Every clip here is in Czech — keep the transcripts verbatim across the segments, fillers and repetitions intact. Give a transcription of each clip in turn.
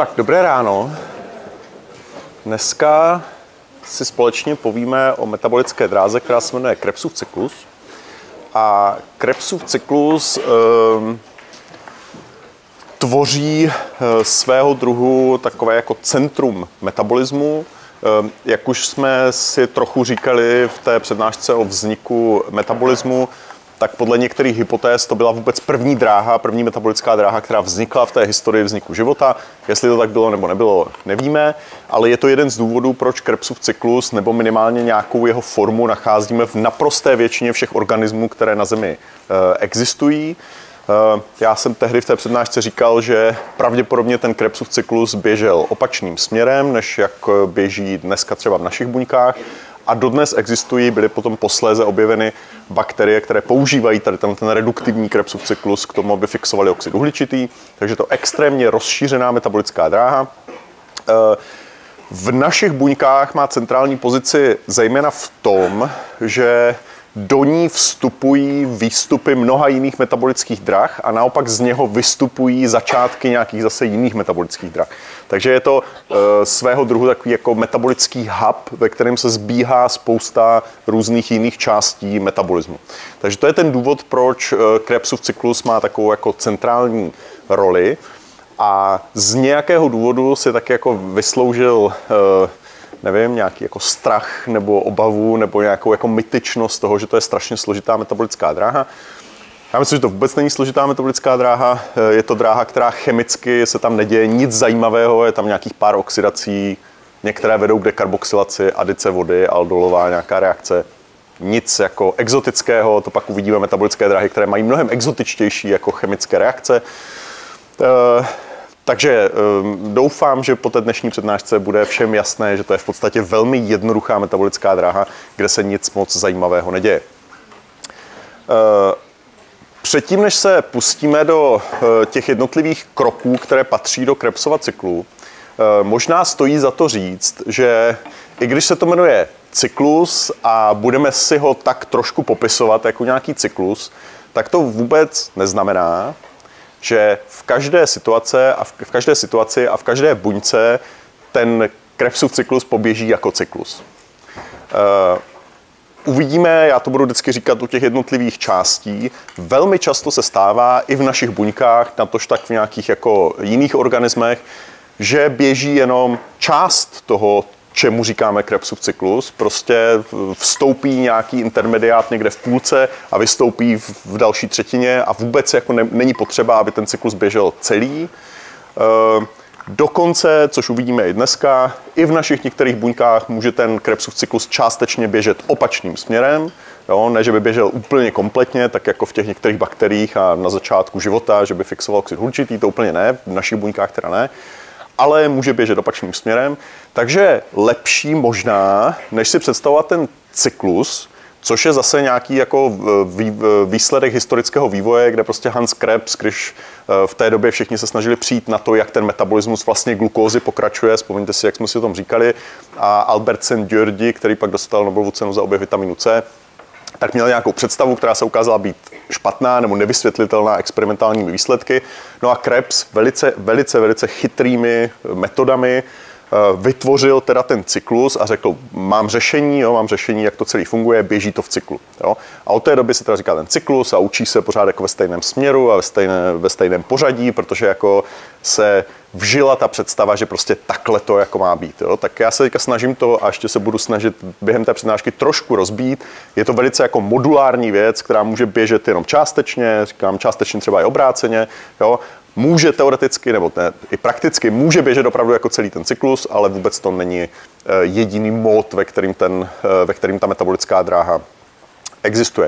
Tak, dobré ráno. Dneska si společně povíme o metabolické dráze, která se jmenuje Krebsův cyklus. A Krebsův cyklus e, tvoří e, svého druhu takové jako centrum metabolismu. E, jak už jsme si trochu říkali v té přednášce o vzniku metabolismu, tak podle některých hypotéz to byla vůbec první dráha, první metabolická dráha, která vznikla v té historii vzniku života. Jestli to tak bylo nebo nebylo, nevíme, ale je to jeden z důvodů, proč Krebsův cyklus nebo minimálně nějakou jeho formu nacházíme v naprosté většině všech organismů, které na Zemi e, existují. E, já jsem tehdy v té přednášce říkal, že pravděpodobně ten Krebsův cyklus běžel opačným směrem, než jak běží dneska třeba v našich buňkách. A dodnes existují, byly potom posléze objeveny bakterie, které používají tady ten, ten reduktivní Krebsův cyklus k tomu, aby fixovali oxid uhličitý. Takže to extrémně rozšířená metabolická dráha. V našich buňkách má centrální pozici zejména v tom, že do ní vstupují výstupy mnoha jiných metabolických drah a naopak z něho vystupují začátky nějakých zase jiných metabolických drah. Takže je to e, svého druhu takový jako metabolický hub, ve kterém se sbíhá spousta různých jiných částí metabolismu. Takže to je ten důvod, proč e, Krebsův cyklus má takovou jako centrální roli a z nějakého důvodu si tak jako vysloužil e, nevím, nějaký jako strach nebo obavu nebo nějakou jako mytičnost toho, že to je strašně složitá metabolická dráha. Já myslím, že to vůbec není složitá metabolická dráha. Je to dráha, která chemicky se tam neděje nic zajímavého, je tam nějakých pár oxidací, některé vedou k dekarboxylaci, adice vody, aldolová nějaká reakce. Nic jako exotického, to pak uvidíme metabolické dráhy, které mají mnohem exotičtější jako chemické reakce. Takže doufám, že po té dnešní přednášce bude všem jasné, že to je v podstatě velmi jednoduchá metabolická dráha, kde se nic moc zajímavého neděje. Předtím, než se pustíme do těch jednotlivých kroků, které patří do Krebsova cyklu, možná stojí za to říct, že i když se to jmenuje cyklus a budeme si ho tak trošku popisovat jako nějaký cyklus, tak to vůbec neznamená, že v každé situace a v, v každé situaci a v každé buňce ten Krebsův cyklus poběží jako cyklus. Uh, uvidíme, já to budu vždycky říkat u těch jednotlivých částí, velmi často se stává i v našich buňkách, natož tak v nějakých jako jiných organismech, že běží jenom část toho, čemu říkáme Krebsův cyklus, prostě vstoupí nějaký intermediát někde v půlce a vystoupí v další třetině a vůbec jako ne, není potřeba, aby ten cyklus běžel celý. E, dokonce, což uvidíme i dneska, i v našich některých buňkách může ten Krebsův cyklus částečně běžet opačným směrem. Jo, ne, že by běžel úplně kompletně, tak jako v těch některých bakteriích a na začátku života, že by fixoval oxid uhličitý, to úplně ne, v našich buňkách teda ne, ale může běžet opačným směrem. Takže lepší možná, než si představovat ten cyklus, což je zase nějaký jako výsledek historického vývoje, kde prostě Hans Krebs, když v té době všichni se snažili přijít na to, jak ten metabolismus vlastně glukózy pokračuje, vzpomeňte si, jak jsme si o tom říkali, a Albert Szent-Györgyi, který pak dostal Nobelovu cenu za objev vitaminu C, tak měl nějakou představu, která se ukázala být špatná nebo nevysvětlitelná experimentálními výsledky. No a Krebs velice, velice, velice chytrými metodami vytvořil teda ten cyklus a řekl, mám řešení, jo, mám řešení, jak to celý funguje, běží to v cyklu. Jo. A od té doby se teda říká ten cyklus a učí se pořád jako ve stejném směru a ve, stejné, ve stejném pořadí, protože jako se vžila ta představa, že prostě takhle to jako má být. Jo. Tak já se teďka snažím to a ještě se budu snažit během té přednášky trošku rozbít. Je to velice jako modulární věc, která může běžet jenom částečně, říkám částečně třeba i obráceně, jo. Může teoreticky, nebo ne, i prakticky, může běžet opravdu jako celý ten cyklus, ale vůbec to není jediný mód, ve kterým, ten, ve kterým ta metabolická dráha existuje.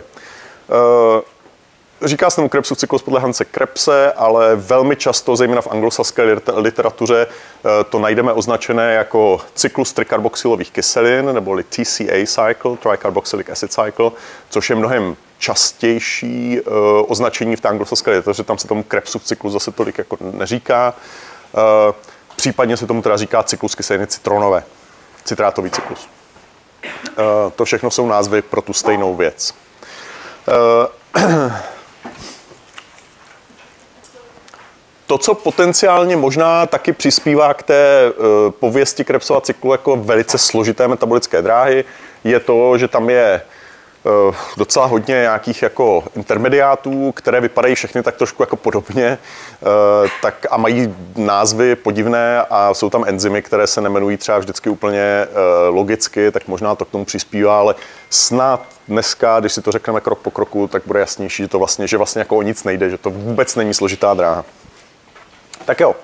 Říká se tomu Krebsův cyklus podle Hanse Krebse, ale velmi často, zejména v anglosaské literatuře, to najdeme označené jako cyklus trikarboxylových kyselin, neboli T C A cycle, tricarboxylic acid cycle, což je mnohem častější uh, označení v té anglosaské literatuře, tam se tomu Krebsův cyklus zase tolik jako neříká. Uh, případně se tomu teda říká cyklus kyseliny citronové, citrátový cyklus. Uh, to všechno jsou názvy pro tu stejnou věc. Uh, to, co potenciálně možná taky přispívá k té uh, pověsti Krebsova cyklu jako velice složité metabolické dráhy, je to, že tam je uh, docela hodně nějakých jako intermediátů, které vypadají všechny tak trošku jako podobně uh, tak a mají názvy podivné a jsou tam enzymy, které se nemenují třeba vždycky úplně uh, logicky, tak možná to k tomu přispívá, ale snad dneska, když si to řekneme krok po kroku, tak bude jasnější, že to vlastně, že vlastně jako o nic nejde, že to vůbec není složitá dráha. Tak jo.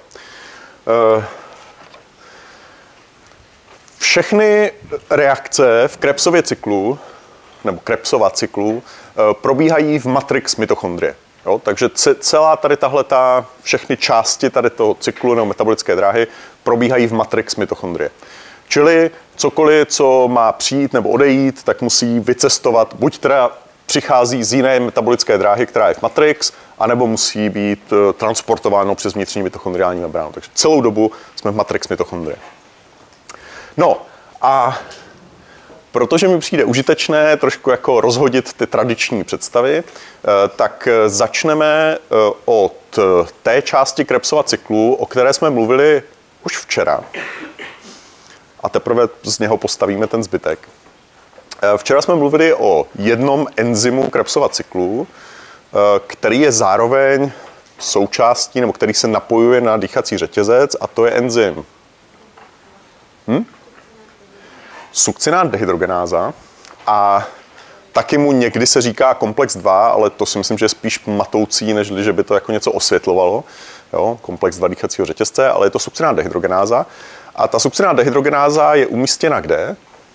Všechny reakce v Krebsově cyklu, nebo Krebsova cyklu, probíhají v matrix mitochondrie. Jo? Takže celá tady tahleta, všechny části tady toho cyklu nebo metabolické dráhy probíhají v matrix mitochondrie. Čili cokoliv, co má přijít nebo odejít, tak musí vycestovat, buď teda přichází z jiné metabolické dráhy, která je v matrix, anebo musí být transportováno přes vnitřní mitochondriální membránu. Takže celou dobu jsme v matrix mitochondrie. No a protože mi přijde užitečné trošku jako rozhodit ty tradiční představy, tak začneme od té části Krebsova cyklu, o které jsme mluvili už včera. A teprve z něho postavíme ten zbytek. Včera jsme mluvili o jednom enzymu Krebsova cyklu, který je zároveň součástí, nebo který se napojuje na dýchací řetězec, a to je enzym hm? sukcinát dehydrogenáza. A taky mu někdy se říká komplex dva, ale to si myslím, že je spíš matoucí, než že by to jako něco osvětlovalo. Jo? Komplex dva dýchacího řetězce, ale je to sukcinát dehydrogenáza. A ta sukcinát dehydrogenáza je umístěna kde?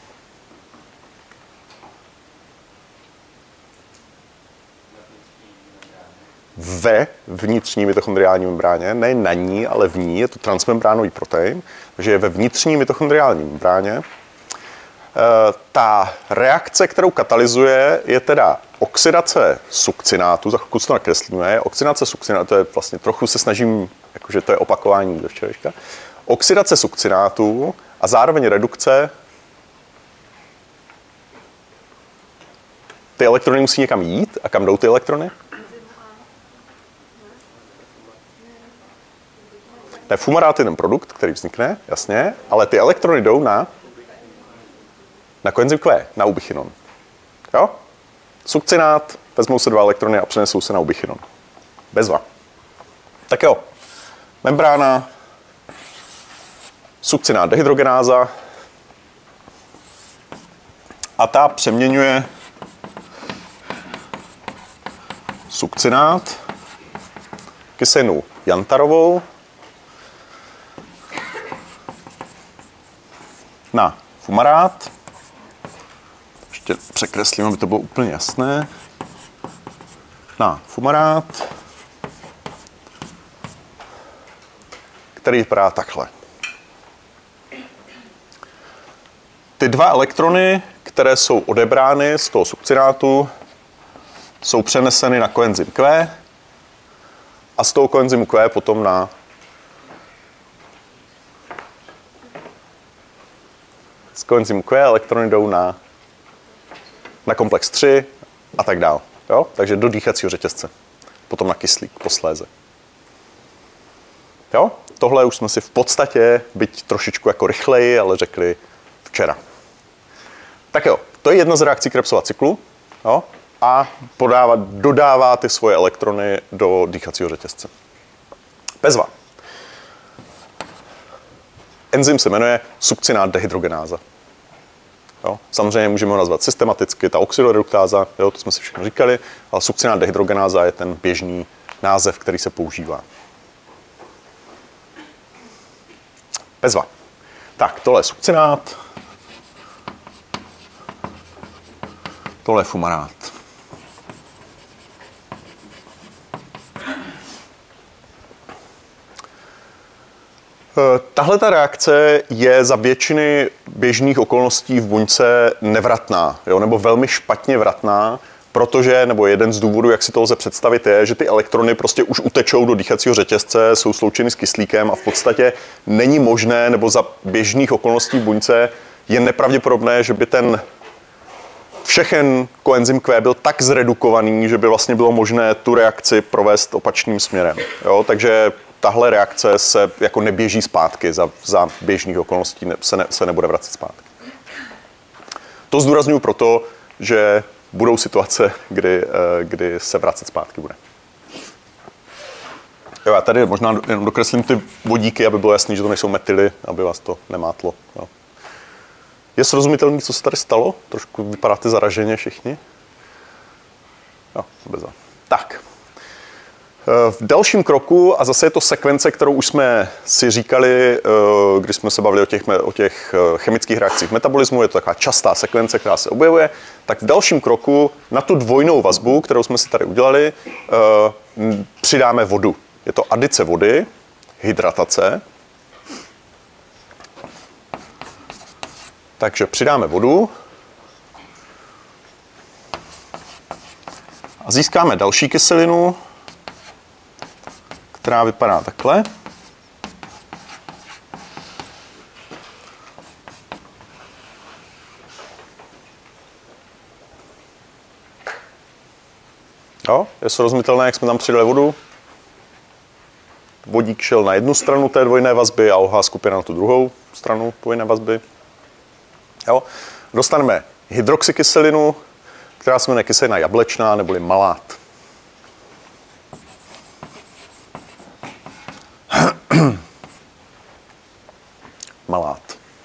Ve vnitřní mitochondriální membráně, ne na ní, ale v ní, je to transmembránový protein, takže je ve vnitřní mitochondriální membráně. E, ta reakce, kterou katalyzuje, je teda oxidace sukcinátu, za chvilku to nakreslíme, oxidace sukcinátu, to je vlastně trochu se snažím, jakože to je opakování do včerejška, oxidace sukcinátu a zároveň redukce. Ty elektrony musí někam jít, a kam jdou ty elektrony? Ne, fumarát je ten produkt, který vznikne, jasně, ale ty elektrony jdou na, na koenzym Q, na ubichinon. Jo? Sukcinát, vezmou se dva elektrony a přenesou se na ubichinon. Bezva. Tak jo, membrána, sukcinát dehydrogenáza a ta přeměňuje sukcinát kyselinu jantarovou na fumarát. Ještě překreslím, aby to bylo úplně jasné. Na fumarát, který vypadá takhle. Ty dva elektrony, které jsou odebrány z toho sukcinátu, jsou přeneseny na koenzym Q a z toho koenzymu Q potom na z koenzymu Q elektrony jdou na, na komplex tři a tak dál. Jo? Takže do dýchacího řetězce. Potom na kyslík posléze. Jo? Tohle už jsme si v podstatě, byť trošičku jako rychleji, ale řekli včera. Tak jo, to je jedna z reakcí Krebsova cyklu. Jo? A podává, dodává ty svoje elektrony do dýchacího řetězce. Bezva. Enzym se jmenuje sukcinát dehydrogenáza. Jo? Samozřejmě můžeme ho nazvat systematicky, ta oxidoreduktáza, jo, to jsme si všechno říkali, ale sukcinát dehydrogenáza je ten běžný název, který se používá. Bezva. Tak, tohle je sukcinát, tohle je fumarát. Tahle ta reakce je za většiny běžných okolností v buňce nevratná, jo, nebo velmi špatně vratná, protože, nebo jeden z důvodů, jak si to lze představit, je, že ty elektrony prostě už utečou do dýchacího řetězce, jsou sloučeny s kyslíkem a v podstatě není možné, nebo za běžných okolností v buňce je nepravděpodobné, že by ten všechen koenzym Q byl tak zredukovaný, že by vlastně bylo možné tu reakci provést opačným směrem. Jo, takže tahle reakce se jako neběží zpátky, za, za běžných okolností ne, se, ne, se nebude vracet zpátky. To zdůraznuju proto, že budou situace, kdy, kdy se vracet zpátky bude. Jo, já tady možná jenom dokreslím ty vodíky, aby bylo jasný, že to nejsou metily, aby vás to nemátlo. Jo. Je srozumitelný, co se tady stalo? Trošku vypadáte zaraženě všichni. Jo, bez. Tak. V dalším kroku, a zase je to sekvence, kterou už jsme si říkali, když jsme se bavili o těch, o těch chemických reakcích metabolismu, je to taková častá sekvence, která se objevuje, tak v dalším kroku na tu dvojnou vazbu, kterou jsme si tady udělali, přidáme vodu. Je to adice vody, hydratace. Takže přidáme vodu a získáme další kyselinu, která vypadá takhle. Jo, je srozumitelné, jak jsme tam přidali vodu. Vodík šel na jednu stranu té dvojné vazby a O H skupina na tu druhou stranu dvojné vazby. Jo. Dostaneme hydroxykyselinu, která se jmenuje kyselina jablečná neboli malát. Malát.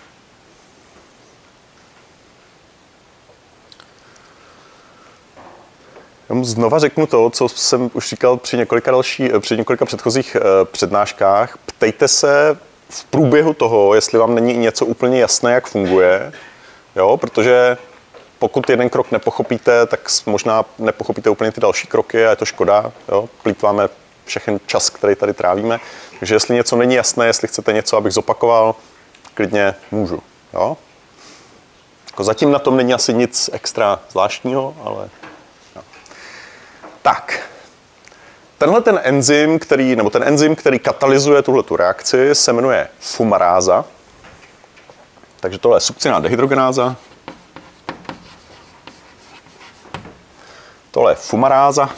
Znova řeknu to, co jsem už říkal při několika, další, při několika předchozích přednáškách. Ptejte se v průběhu toho, jestli vám není něco úplně jasné, jak funguje, jo? Protože pokud jeden krok nepochopíte, tak možná nepochopíte úplně ty další kroky a je to škoda. Jo? Plýtváme všechen čas, který tady trávíme. Takže jestli něco není jasné, jestli chcete něco, abych zopakoval, klidně můžu. Jo? Jako zatím na tom není asi nic extra zvláštního, ale... Jo. Tak. Tenhle ten enzym, který, nebo ten enzym, který katalyzuje tuhletu reakci, se jmenuje fumaráza. Takže tohle je sukcinná dehydrogenáza. Tohle je fumaráza.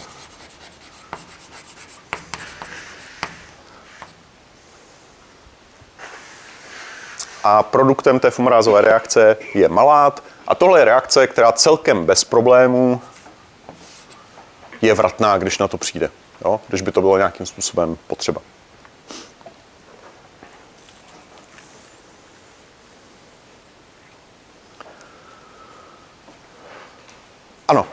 A produktem té fumarázové reakce je malát. A tohle je reakce, která celkem bez problémů je vratná, když na to přijde. Jo? Když by to bylo nějakým způsobem potřeba. Ano.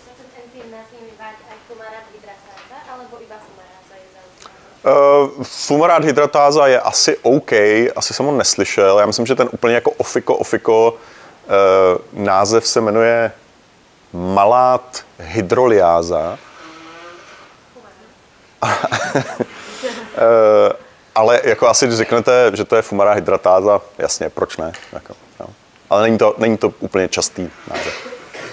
Uh, fumarát hydratáza je asi OK, asi jsem ho neslyšel. Já myslím, že ten úplně jako ofiko, ofiko uh, název se jmenuje malát hydroliáza. uh, ale jako asi, když řeknete, že to je fumarát hydratáza, jasně, proč ne? Jako, no. Ale není to, není to úplně častý název.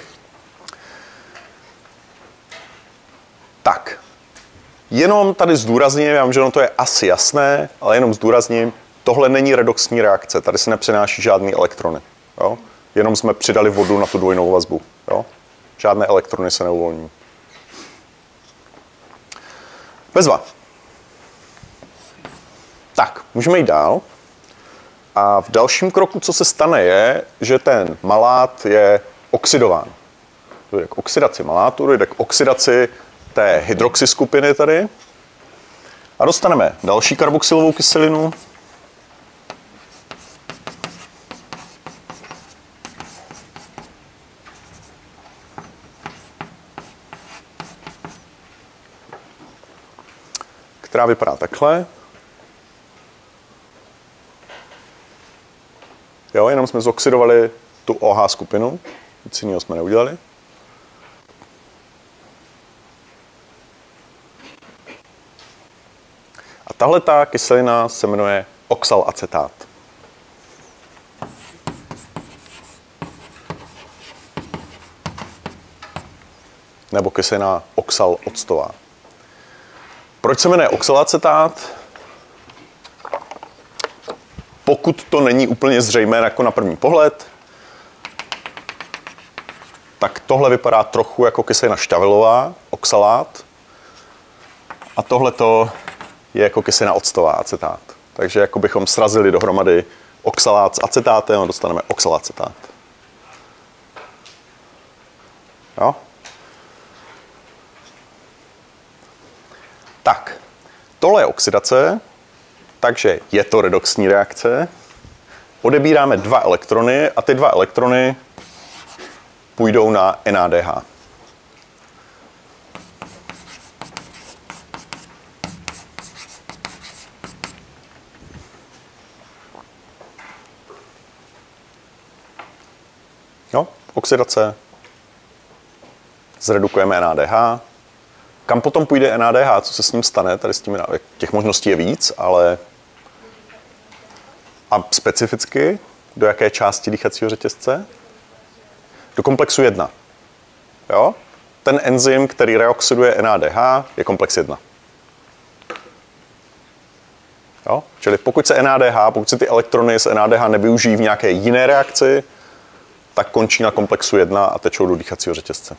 Tak. Jenom tady zdůrazním, já vím, že ono to je asi jasné, ale jenom zdůrazním, tohle není redoxní reakce, tady se nepřenáší žádný elektrony. Jo? Jenom jsme přidali vodu na tu dvojnou vazbu. Jo? Žádné elektrony se neuvolní. Bezva. Tak, můžeme jít dál. A v dalším kroku, co se stane, je, že ten malát je oxidován. Dojde k oxidaci malátu, dojde k oxidaci té hydroxy skupiny tady. A dostaneme další karboxylovou kyselinu. Která vypadá takhle. Jo, jenom jsme zoxidovali tu O H skupinu. Nic jiného jsme neudělali. A tahle ta kyselina se jmenuje oxalacetát. Nebo kyselina oxaloctová. Proč se jmenuje oxalacetát? Pokud to není úplně zřejmé jako na první pohled, tak tohle vypadá trochu jako kyselina šťavilová, oxalát. A tohle to je jako kyselina octová, acetát. Takže jako bychom srazili dohromady oxalát s acetátem a dostaneme oxalacetát. Jo? Tak, tohle je oxidace, takže je to redoxní reakce. Odebíráme dva elektrony a ty dva elektrony půjdou na N A D H. Jo, oxidace. Zredukujeme N A D H. Kam potom půjde N A D H? Co se s ním stane? Tady s tím, těch možností je víc, ale... A specificky do jaké části dýchacího řetězce? Do komplexu jedna. Jo? Ten enzym, který reoxiduje N A D H, je komplex jedna. Jo? Čili pokud se N A D H, pokud se ty elektrony z N A D H nevyužijí v nějaké jiné reakci, tak končí na komplexu jedna a tečou do dýchacího řetězce.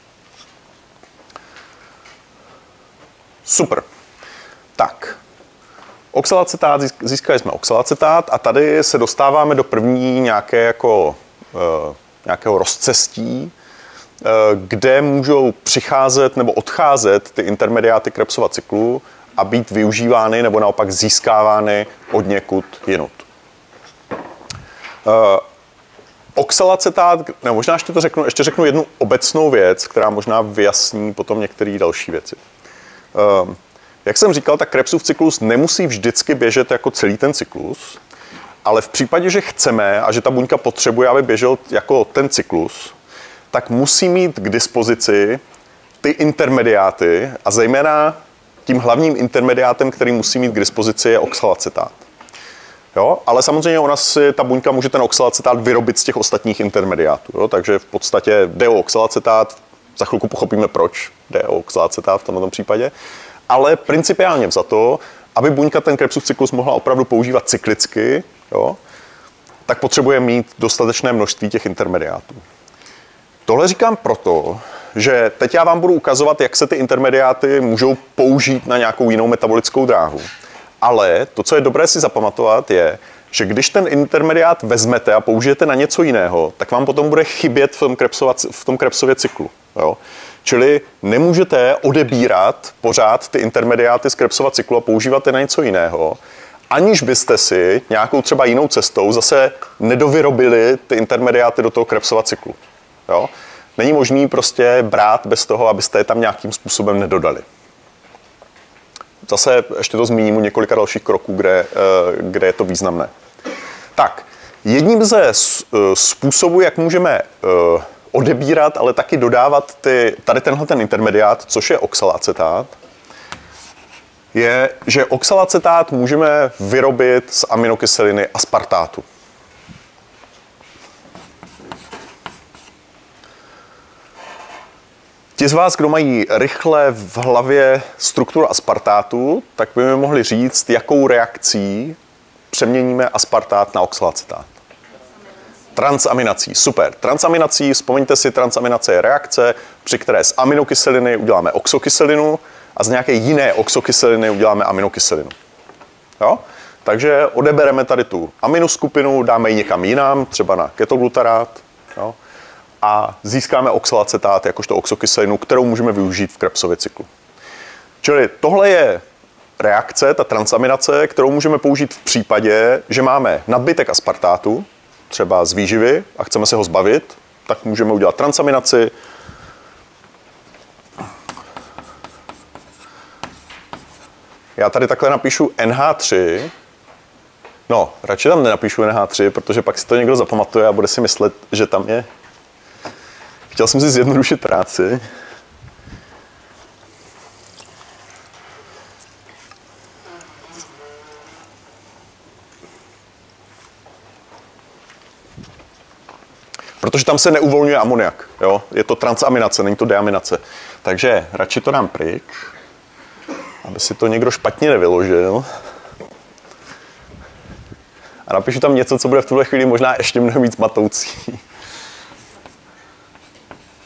Super. Tak. Oxalacetát, získali jsme oxalacetát a tady se dostáváme do první nějaké jako, uh, nějakého rozcestí, uh, kde můžou přicházet nebo odcházet ty intermediáty Krebsova cyklu a být využívány nebo naopak získávány od někud jinut. Uh, Oxalacetát, ne, možná ještě to řeknu, ještě řeknu jednu obecnou věc, která možná vyjasní potom některé další věci. Um, jak jsem říkal, tak Krebsův cyklus nemusí vždycky běžet jako celý ten cyklus, ale v případě, že chceme a že ta buňka potřebuje, aby běžel jako ten cyklus, tak musí mít k dispozici ty intermediáty a zejména tím hlavním intermediátem, který musí mít k dispozici, je oxalacetát. Jo? Ale samozřejmě ona si, ta buňka může ten oxalacetát vyrobit z těch ostatních intermediátů. Jo? Takže v podstatě jde o oxalacetát, za chvilku pochopíme, proč jde o oxalacetát v tomto případě. Ale principiálně vzato, aby buňka ten Krebsův cyklus mohla opravdu používat cyklicky, jo? Tak potřebuje mít dostatečné množství těch intermediátů. Tohle říkám proto, že teď já vám budu ukazovat, jak se ty intermediáty můžou použít na nějakou jinou metabolickou dráhu. Ale to, co je dobré si zapamatovat, je, že když ten intermediát vezmete a použijete na něco jiného, tak vám potom bude chybět v tom, v tom Krebsově cyklu. Jo? Čili nemůžete odebírat pořád ty intermediáty z Krebsova cyklu a používat je na něco jiného, aniž byste si nějakou třeba jinou cestou zase nedovyrobili ty intermediáty do toho Krebsova cyklu. Jo? Není možný prostě brát bez toho, abyste je tam nějakým způsobem nedodali. Zase ještě to zmíním u několika dalších kroků, kde, kde je to významné. Tak, jedním ze způsobů, jak můžeme odebírat, ale taky dodávat ty, tady tenhle ten intermediát, což je oxalacetát, je, že oxalacetát můžeme vyrobit z aminokyseliny aspartátu. Ti z vás, kdo mají rychle v hlavě strukturu aspartátu, tak by mi mohli říct, jakou reakcí přeměníme aspartát na oxalacetát. Transaminací. Super. Transaminací, vzpomeňte si, transaminace je reakce, při které z aminokyseliny uděláme oxokyselinu a z nějaké jiné oxokyseliny uděláme aminokyselinu. Jo? Takže odebereme tady tu aminoskupinu, dáme ji někam jinam, třeba na ketoglutarat, jo? A získáme oxalacetát jakožto oxokyselinu, kterou můžeme využít v Krebsově cyklu. Čili tohle je reakce, ta transaminace, kterou můžeme použít v případě, že máme nadbytek aspartátu, třeba z výživy, a chceme se ho zbavit, tak můžeme udělat transaminaci. Já tady takhle napíšu N H tři. No, radši tam nenapíšu N H tři, protože pak si to někdo zapamatuje a bude si myslet, že tam je. Chtěl jsem si zjednodušit práci. Protože tam se neuvolňuje amoniak. Jo? Je to transaminace, není to deaminace. Takže radši to dám pryč, aby si to někdo špatně nevyložil. A napíšu tam něco, co bude v tuhle chvíli možná ještě mnohem víc matoucí.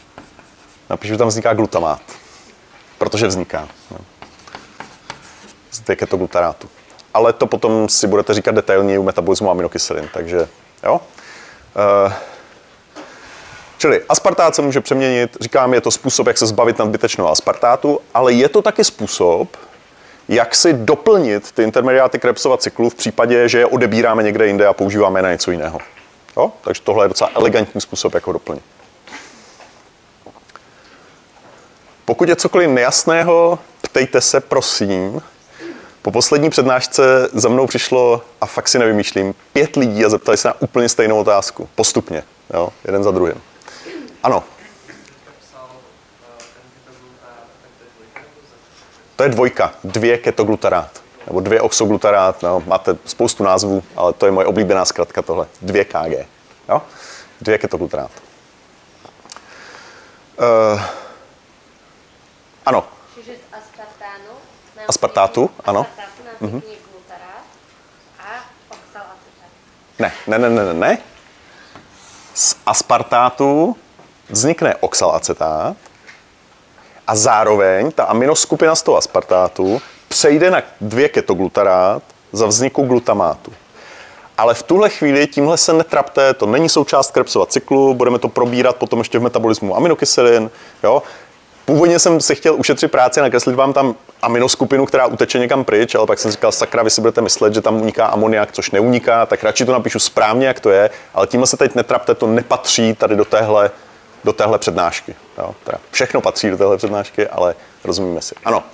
Napíšu, tam vzniká glutamát. Protože vzniká. z dvě-ketoglutarátů. Ale to potom si budete říkat detailněji u metabolismu aminokyselin, takže jo. Uh, čili aspartát se může přeměnit, říkám, je to způsob, jak se zbavit nadbytečného aspartátu, ale je to taky způsob, jak si doplnit ty intermediáty Krebsova cyklu v případě, že je odebíráme někde jinde a používáme je na něco jiného. Jo? Takže tohle je docela elegantní způsob, jak ho doplnit. Pokud je cokoliv nejasného, ptejte se, prosím. Po poslední přednášce za mnou přišlo, a fakt si nevymýšlím, pět lidí a zeptali se na úplně stejnou otázku. Postupně, jo? Jeden za druhým. Ano. To je dvojka, dvě ketoglutarát, nebo dvě oxoglutarát, no, máte spoustu názvů, ale to je moje oblíbená zkratka tohle, dvě K G, jo? Dvě ketoglutarát. Uh, ano. Čiže z aspartánu na Aspartátu, ano. Aspartátu na vznikne mm-hmm. glutarát a oxalacetát. Ne, ne, ne, ne, ne. Z aspartátu vznikne oxalacetát a zároveň ta aminoskupina z toho aspartátu přejde na dvě ketoglutarát za vzniku glutamátu. Ale v tuhle chvíli tímhle se netrapte, to není součást Krebsova cyklu, budeme to probírat potom ještě v metabolismu aminokyselin. Jo? Původně jsem si chtěl ušetřit práci a nakreslit vám tam aminoskupinu, která uteče někam pryč, ale pak jsem říkal, sakra, vy si budete myslet, že tam uniká amoniak, což neuniká, tak radši to napíšu správně, jak to je, ale tímhle se teď netrapte, to nepatří tady do téhle, do téhle přednášky. Jo? Teda všechno patří do téhle přednášky, ale rozumíme si. Ano.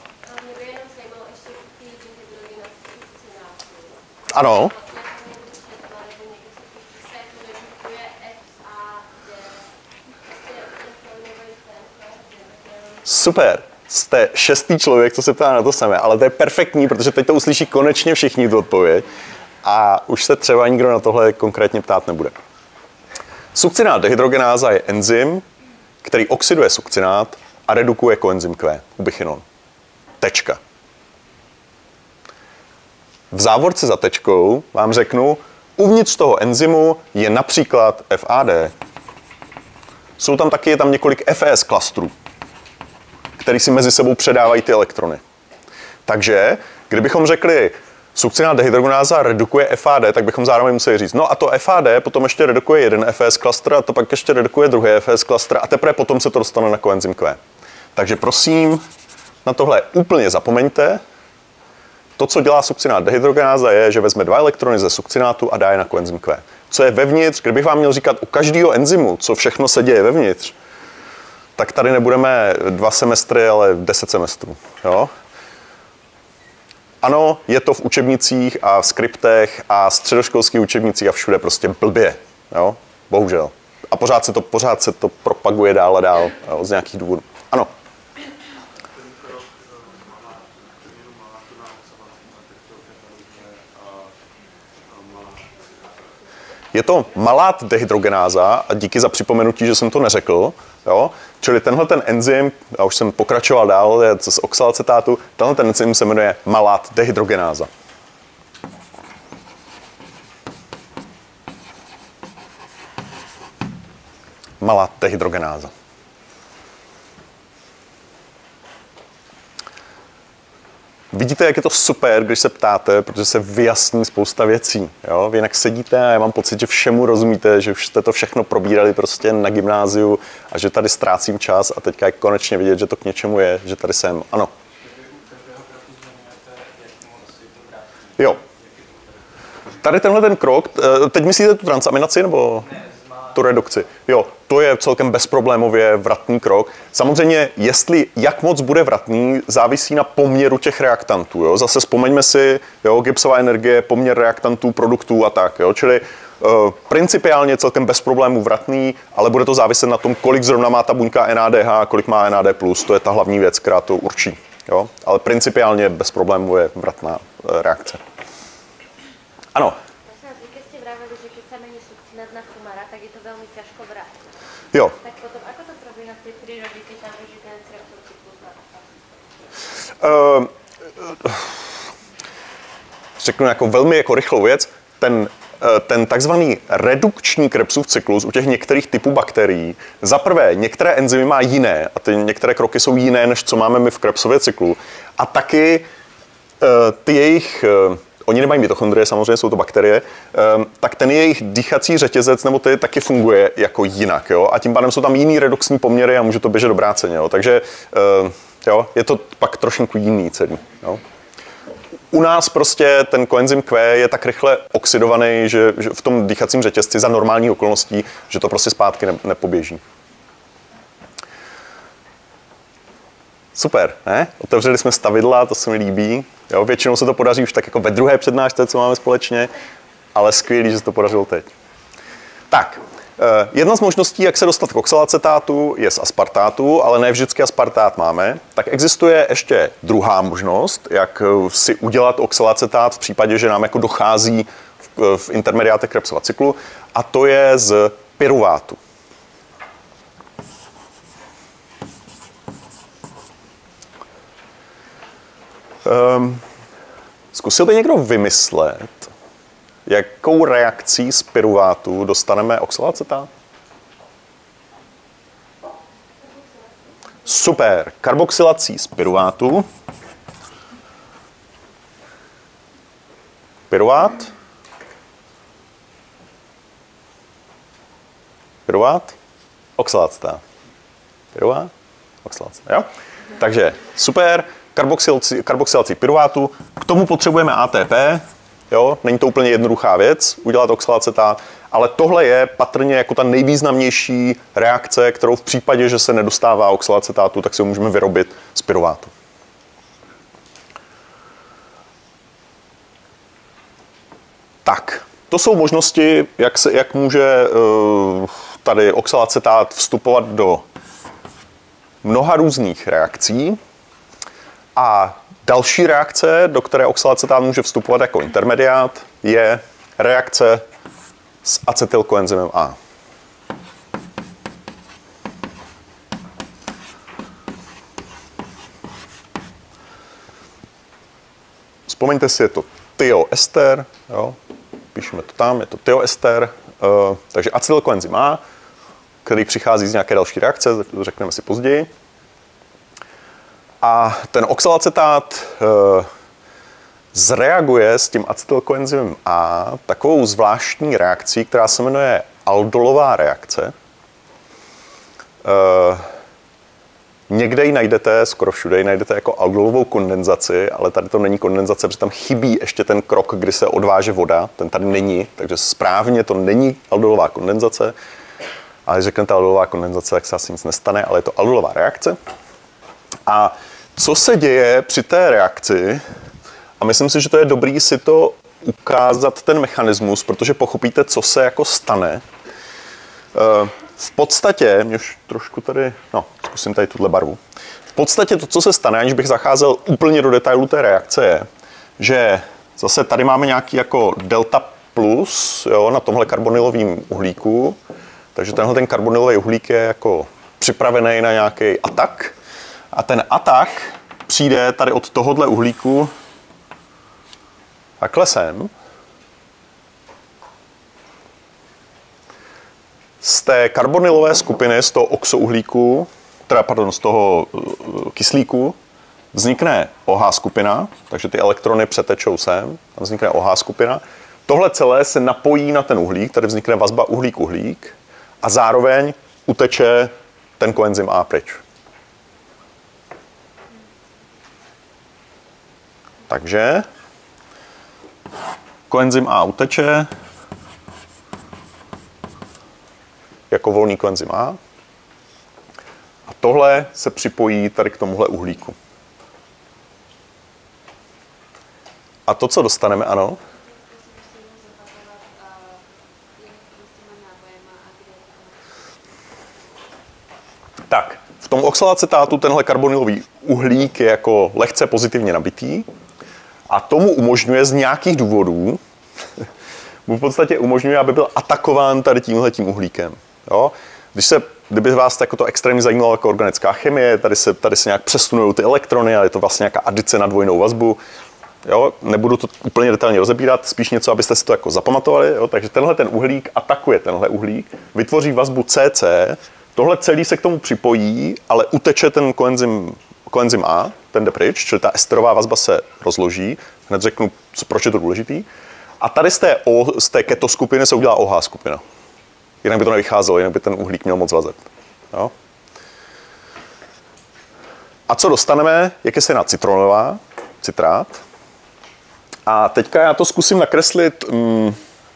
Ano. Super, jste šestý člověk, co se ptá na to samé, ale to je perfektní, protože teď to uslyší konečně všichni tu odpověď a už se třeba nikdo na tohle konkrétně ptát nebude. Sukcinát dehydrogenáza je enzym, který oxiduje sukcinát a redukuje koenzym Q, ubichinon. Tečka. V závorce za tečkou vám řeknu, uvnitř toho enzymu je například F A D. Jsou tam taky je tam několik F S klastrů, který si mezi sebou předávají ty elektrony. Takže, kdybychom řekli, sukcinát dehydrogenáza redukuje F A D, tak bychom zároveň museli říct, no a to F A D potom ještě redukuje jeden F S klastr a to pak ještě redukuje druhý F S klastr a teprve potom se to dostane na koenzym Q. Takže prosím, na tohle úplně zapomeňte. To, co dělá sukcinát dehydrogenáza, je, že vezme dva elektrony ze sukcinátu a dá je na koenzym Q. Co je vevnitř, kdybych vám měl říkat u každého enzymu, co všechno se děje vevnitř, tak tady nebudeme dva semestry, ale deset semestrů. Jo? Ano, je to v učebnicích a v skriptech a středoškolských učebnicích a všude prostě blbě. Jo? Bohužel. A pořád se to, pořád se to propaguje dál a dál, jo? Z nějakých důvodů. Ano. Je to malát dehydrogenáza a díky za připomenutí, že jsem to neřekl. Jo? Čili tenhle ten enzym, já už jsem pokračoval dál je z oxalacetátu, tenhle ten enzym se jmenuje malát dehydrogenáza. Malát dehydrogenáza. Vidíte, jak je to super, když se ptáte, protože se vyjasní spousta věcí. Jo? Vy jinak sedíte a já mám pocit, že všemu rozumíte, že už jste to všechno probírali prostě na gymnáziu a že tady ztrácím čas a teďka je konečně vidět, že to k něčemu je, že tady jsem. Ano. Jo. Tady tenhle ten krok, teď myslíte tu transaminaci nebo tu redukci? Jo, to je celkem bezproblémově vratný krok. Samozřejmě, jestli jak moc bude vratný, závisí na poměru těch reaktantů. Jo? Zase vzpomeňme si, jo, Gibbsova energie, poměr reaktantů, produktů a tak. Jo? Čili uh, principiálně celkem bez problémů vratný, ale bude to záviset na tom, kolik zrovna má ta buňka N A D H a kolik má N A D plus. To je ta hlavní věc, která to určí. Jo? Ale principiálně bez problémů je vratná uh, reakce. Ano. Jo. Tak potom, ako to probíhá v tej prírode, keď tam je ten Krebsov cyklus napríklad? Uh, řeknu jako velmi jako rychlou věc. Ten, ten takzvaný redukční Krebsův cyklus u těch některých typů bakterií, za prvé, některé enzymy má jiné a ty některé kroky jsou jiné, než co máme my v Krebsově cyklu. A taky ty jejich, oni nemají mitochondrie, samozřejmě jsou to bakterie, tak ten jejich dýchací řetězec nebo ty taky funguje jako jinak, jo? A tím pádem jsou tam jiný redoxní poměry a může to běžet obráceně, jo? Takže jo, je to pak trošku jiný celý, jo? U nás prostě ten koenzym Q je tak rychle oxidovaný, že, že v tom dýchacím řetězci za normální okolností, že to prostě zpátky ne, nepoběží. Super, ne? Otevřeli jsme stavidla, to se mi líbí. Jo, většinou se to podaří už tak jako ve druhé přednášce, co máme společně, ale skvělý, že se to podařilo teď. Tak, jedna z možností, jak se dostat k oxalacetátu, je z aspartátu, ale ne vždycky aspartát máme. Tak existuje ještě druhá možnost, jak si udělat oxalacetát v případě, že nám jako dochází v, v intermediátech Krebsova cyklu, a to je z pyruvátu. Um, zkusil by někdo vymyslet, jakou reakcí z pyruvátu dostaneme oxalacetát? Super, karboxylací z pyruvátu. Pyruvát. Pyruvát. Oxalacetát. Pyruvát. Oxalacetát, jo? Takže super. Karboxylací, karboxylací pyruvátu. K tomu potřebujeme A T P. Jo? Není to úplně jednoduchá věc, udělat oxalacetát, ale tohle je patrně jako ta nejvýznamnější reakce, kterou v případě, že se nedostává oxalacetátu, tak si ho můžeme vyrobit z pyruvátu. Tak, to jsou možnosti, jak, se, jak může uh, tady oxalacetát vstupovat do mnoha různých reakcí. A další reakce, do které oxalacetát může vstupovat jako intermediát, je reakce s acetylkoenzymem A. Vzpomeňte si, je to tioester, jo? Píšeme to tam, je to tioester, uh, takže acetylkoenzym A, který přichází z nějaké další reakce, řekneme si později. A ten oxalacetát e, zreaguje s tím acetylkoenzymem A takovou zvláštní reakcí, která se jmenuje aldolová reakce. E, někde ji najdete, skoro všude ji najdete jako aldolovou kondenzaci, ale tady to není kondenzace, protože tam chybí ještě ten krok, kdy se odváže voda, ten tady není, takže správně to není aldolová kondenzace. Ale když řeknete aldolová kondenzace, tak se asi nic nestane, ale je to aldolová reakce. A co se děje při té reakci, a myslím si, že to je dobrý si to ukázat, ten mechanismus, protože pochopíte, co se jako stane. V podstatě, mě už trošku tady, no, zkusím tady tuhle barvu. V podstatě to, co se stane, aniž bych zacházel úplně do detailu té reakce, je, že zase tady máme nějaký jako delta plus, jo, na tomhle karbonylovém uhlíku, takže tenhle ten karbonylový uhlík je jako připravený na nějaký atak. A ten atak přijde tady od tohohle uhlíku takhle sem. Z té karbonylové skupiny, z toho oxouhlíku, teda pardon, z toho kyslíku, vznikne OH skupina, takže ty elektrony přetečou sem, tam vznikne OH skupina. Tohle celé se napojí na ten uhlík, tady vznikne vazba uhlík-uhlík a zároveň uteče ten koenzym A pryč. Takže koenzym A uteče jako volný koenzym A a tohle se připojí tady k tomuhle uhlíku. A to, co dostaneme, ano? Tak, v tom oxalacetátu tenhle karbonylový uhlík je jako lehce pozitivně nabitý a tomu umožňuje z nějakých důvodů, mu v podstatě umožňuje, aby byl atakován tady tímhletím uhlíkem. Jo? Když se, kdyby vás jako to extrémně zajímalo jako organická chemie, tady se, tady se nějak přesunují ty elektrony, ale je to vlastně nějaká adice na dvojnou vazbu. Jo? Nebudu to úplně detailně rozebírat, spíš něco, abyste si to jako zapamatovali. Jo? Takže tenhle ten uhlík atakuje tenhle uhlík, vytvoří vazbu C C, tohle celý se k tomu připojí, ale uteče ten koenzym koenzym A, ten jde pryč, čili ta esterová vazba se rozloží. Hned řeknu, co, proč je to důležitý. A tady z té, o, z té keto skupiny se udělá OH skupina. Jinak by to nevycházelo, jinak by ten uhlík měl moc vazeb. Jo? A co dostaneme, je kyselina citronová, citrát. A teďka já to zkusím nakreslit... Mm,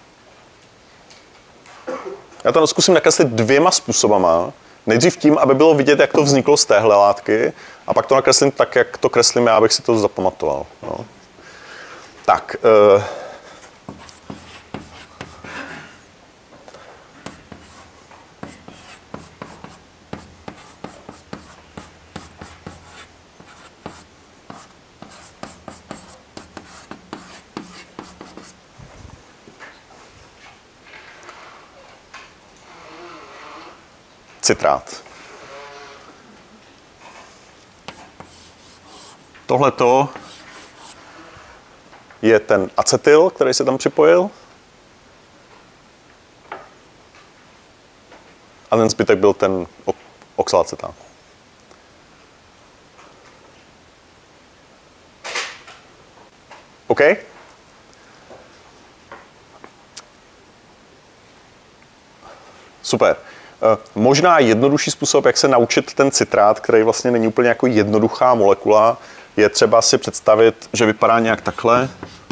já to zkusím nakreslit dvěma způsobama. Nejdřív tím, aby bylo vidět, jak to vzniklo z téhle látky, a pak to nakreslím tak, jak to kreslím já, abych si to zapamatoval. No. Tak. Uh, citrát. Tohleto je ten acetyl, který se tam připojil. A ten zbytek byl ten oxalacetán. OK? Super. Možná jednodušší způsob, jak se naučit ten citrát, který vlastně není úplně jako jednoduchá molekula, je třeba si představit, že vypadá nějak takhle.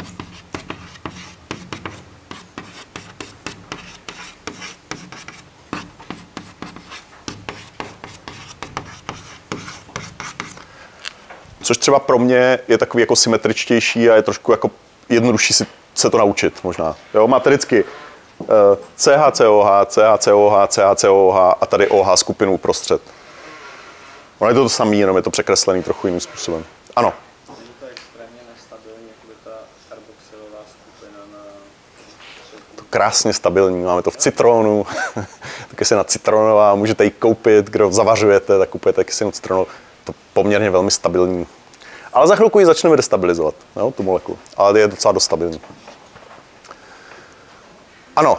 Což třeba pro mě je takový jako symetričtější a je trošku jako jednodušší si se to naučit možná. Jo, máte vždycky CHCOH, CHCOH, CHCOH a tady OH skupinu uprostřed. Ono je to to samé, jenom je to překreslený trochu jiným způsobem. Ano. Je to extrémně nestabilní, jakoby ta karboxylová skupina na... To krásně stabilní, máme to v citronu, taky se na citronová, můžete ji koupit, kdo zavařujete, tak kupujete kyselinu citronu, to poměrně velmi stabilní. Ale za chvilku ji začneme destabilizovat, jo, tu molekulu, ale je docela dost stabilní. Ano.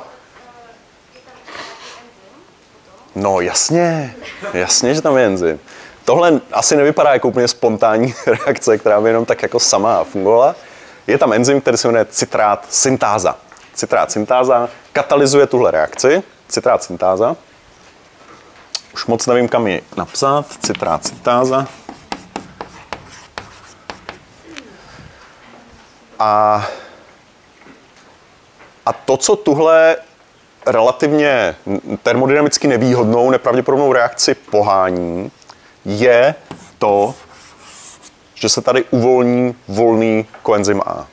No jasně, jasně, že tam je enzym. Tohle asi nevypadá jako úplně spontánní reakce, která by jenom tak jako sama fungovala. Je tam enzym, který se jmenuje citrát syntáza. Citrát syntáza katalyzuje tuhle reakci. Citrát syntáza. Už moc nevím, kam ji napsat. Citrát syntáza. A A to, co tuhle relativně termodynamicky nevýhodnou, nepravděpodobnou reakci pohání, je to, že se tady uvolní volný koenzym A.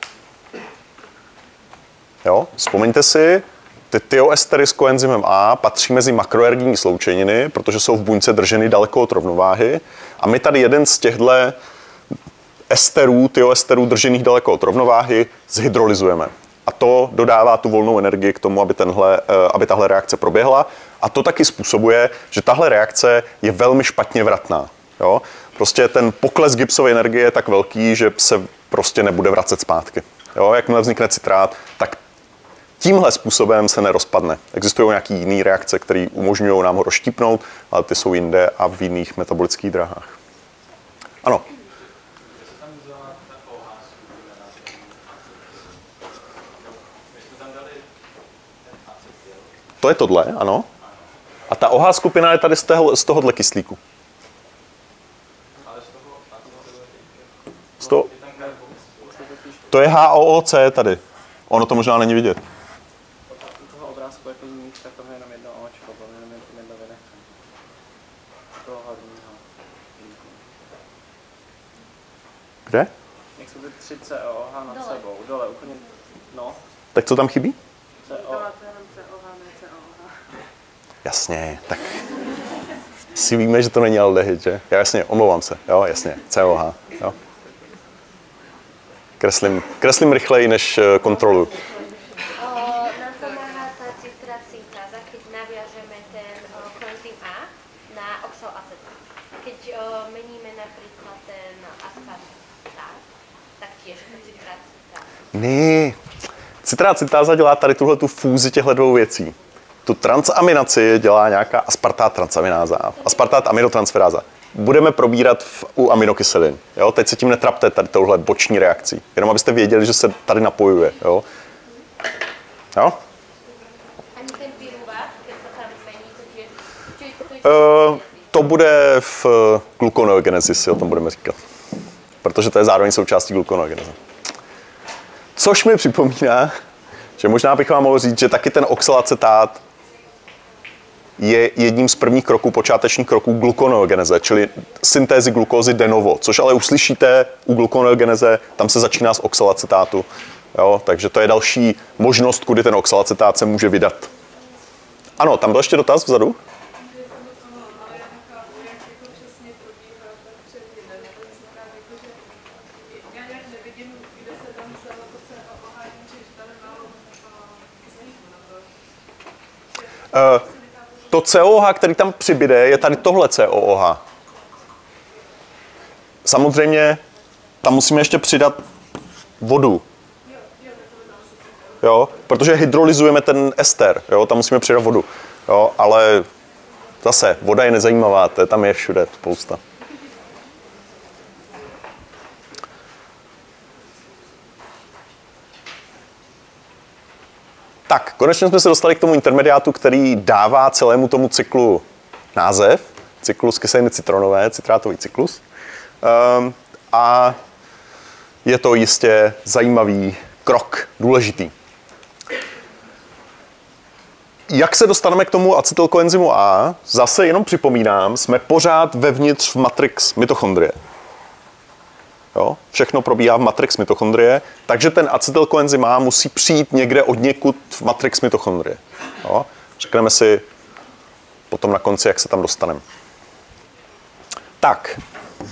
Jo? Vzpomeňte si, ty tioestery s koenzymem A patří mezi makroergní sloučeniny, protože jsou v buňce drženy daleko od rovnováhy. A my tady jeden z těchto esterů, tioesterů držených daleko od rovnováhy, zhydrolyzujeme. A to dodává tu volnou energii k tomu, aby, tenhle, aby tahle reakce proběhla. A to taky způsobuje, že tahle reakce je velmi špatně vratná. Jo? Prostě ten pokles Gibbsovy energie je tak velký, že se prostě nebude vracet zpátky. Jo? Jakmile vznikne citrát, tak tímhle způsobem se nerozpadne. Existují nějaké jiné reakce, které umožňují nám ho rozštípnout, ale ty jsou jinde a v jiných metabolických dráhách. Ano. To je tohle, ano. A ta OH skupina je tady z, téhle, z tohohle kyslíku. Z toho, to je H O O C tady. Ono to možná není vidět. U toho obrázku jako zmíníš, tak toho je jenom jedno očko, to je jenom jedno vynechám. Toho horního. Kde? Jak jsou ty tři C O H nad sebou, dole úplně, no. Tak co tam chybí? C O. Jasně, tak si víme, že to není aldehyd, že? Já jasně, omlouvám se, jo, jasně, C O H, jo. Kreslím, kreslím rychleji, než kontroluji. Nám pomáhá tá citrát syntáza, keď naviažeme ten koenzym A na oxaloacetát. Keď meníme napríklad ten aspartát, tak tiež je to citrát syntáza. Ne, citrát syntáza dělá tady tuhle tu fúzi těchto dvou věcí. Tu transaminaci dělá nějaká aspartát transamináza, aspartát aminotransferáza. budeme probírat v, u aminokyselin. Jo? Teď se tím netrapte tady touhle boční reakcí. Jenom abyste věděli, že se tady napojuje. Jo? Jo? Ani ten pyruvát, když se tam změní, takže... to, je, Uh, to bude v glukoneogenezi, si o tom budeme říkat. Protože to je zároveň součástí glukoneogeneze. Což mi připomíná, že možná bych vám mohl říct, že taky ten oxalacetát je jedním z prvních kroků, počátečních kroků glukoneogeneze, čili syntézy glukózy de novo, což ale uslyšíte u glukoneogeneze, tam se začíná z oxalacetátu. Jo? Takže to je další možnost, kudy ten oxalacetát se může vydat. Ano, tam byl ještě dotaz vzadu? Uh, to C O H, který tam přibyde, je tady tohle C O H. Samozřejmě tam musíme ještě přidat vodu. Jo, protože hydrolyzujeme ten ester, jo, tam musíme přidat vodu. Jo, ale zase, voda je nezajímavá, to je, tam je všude spousta. Tak, konečně jsme se dostali k tomu intermediátu, který dává celému tomu cyklu název. Cyklus kyseliny citronové, citrátový cyklus. Um, a je to jistě zajímavý krok, důležitý. Jak se dostaneme k tomu acetylkoenzymu A? Zase jenom připomínám, jsme pořád vevnitř v matrix mitochondrie. Jo? Všechno probíhá v matrix mitochondrie, takže ten acetylkoenzym A musí přijít někde od někud v matrix mitochondrie. Jo? Řekneme si potom na konci, jak se tam dostaneme. Tak.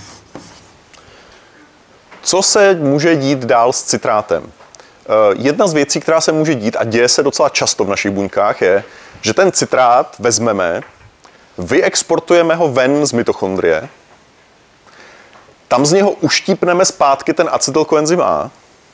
Co se může dít dál s citrátem? Jedna z věcí, která se může dít a děje se docela často v našich buňkách, je, že ten citrát vezmeme, vyexportujeme ho ven z mitochondrie, tam z něho uštípneme zpátky ten acetylkoenzym A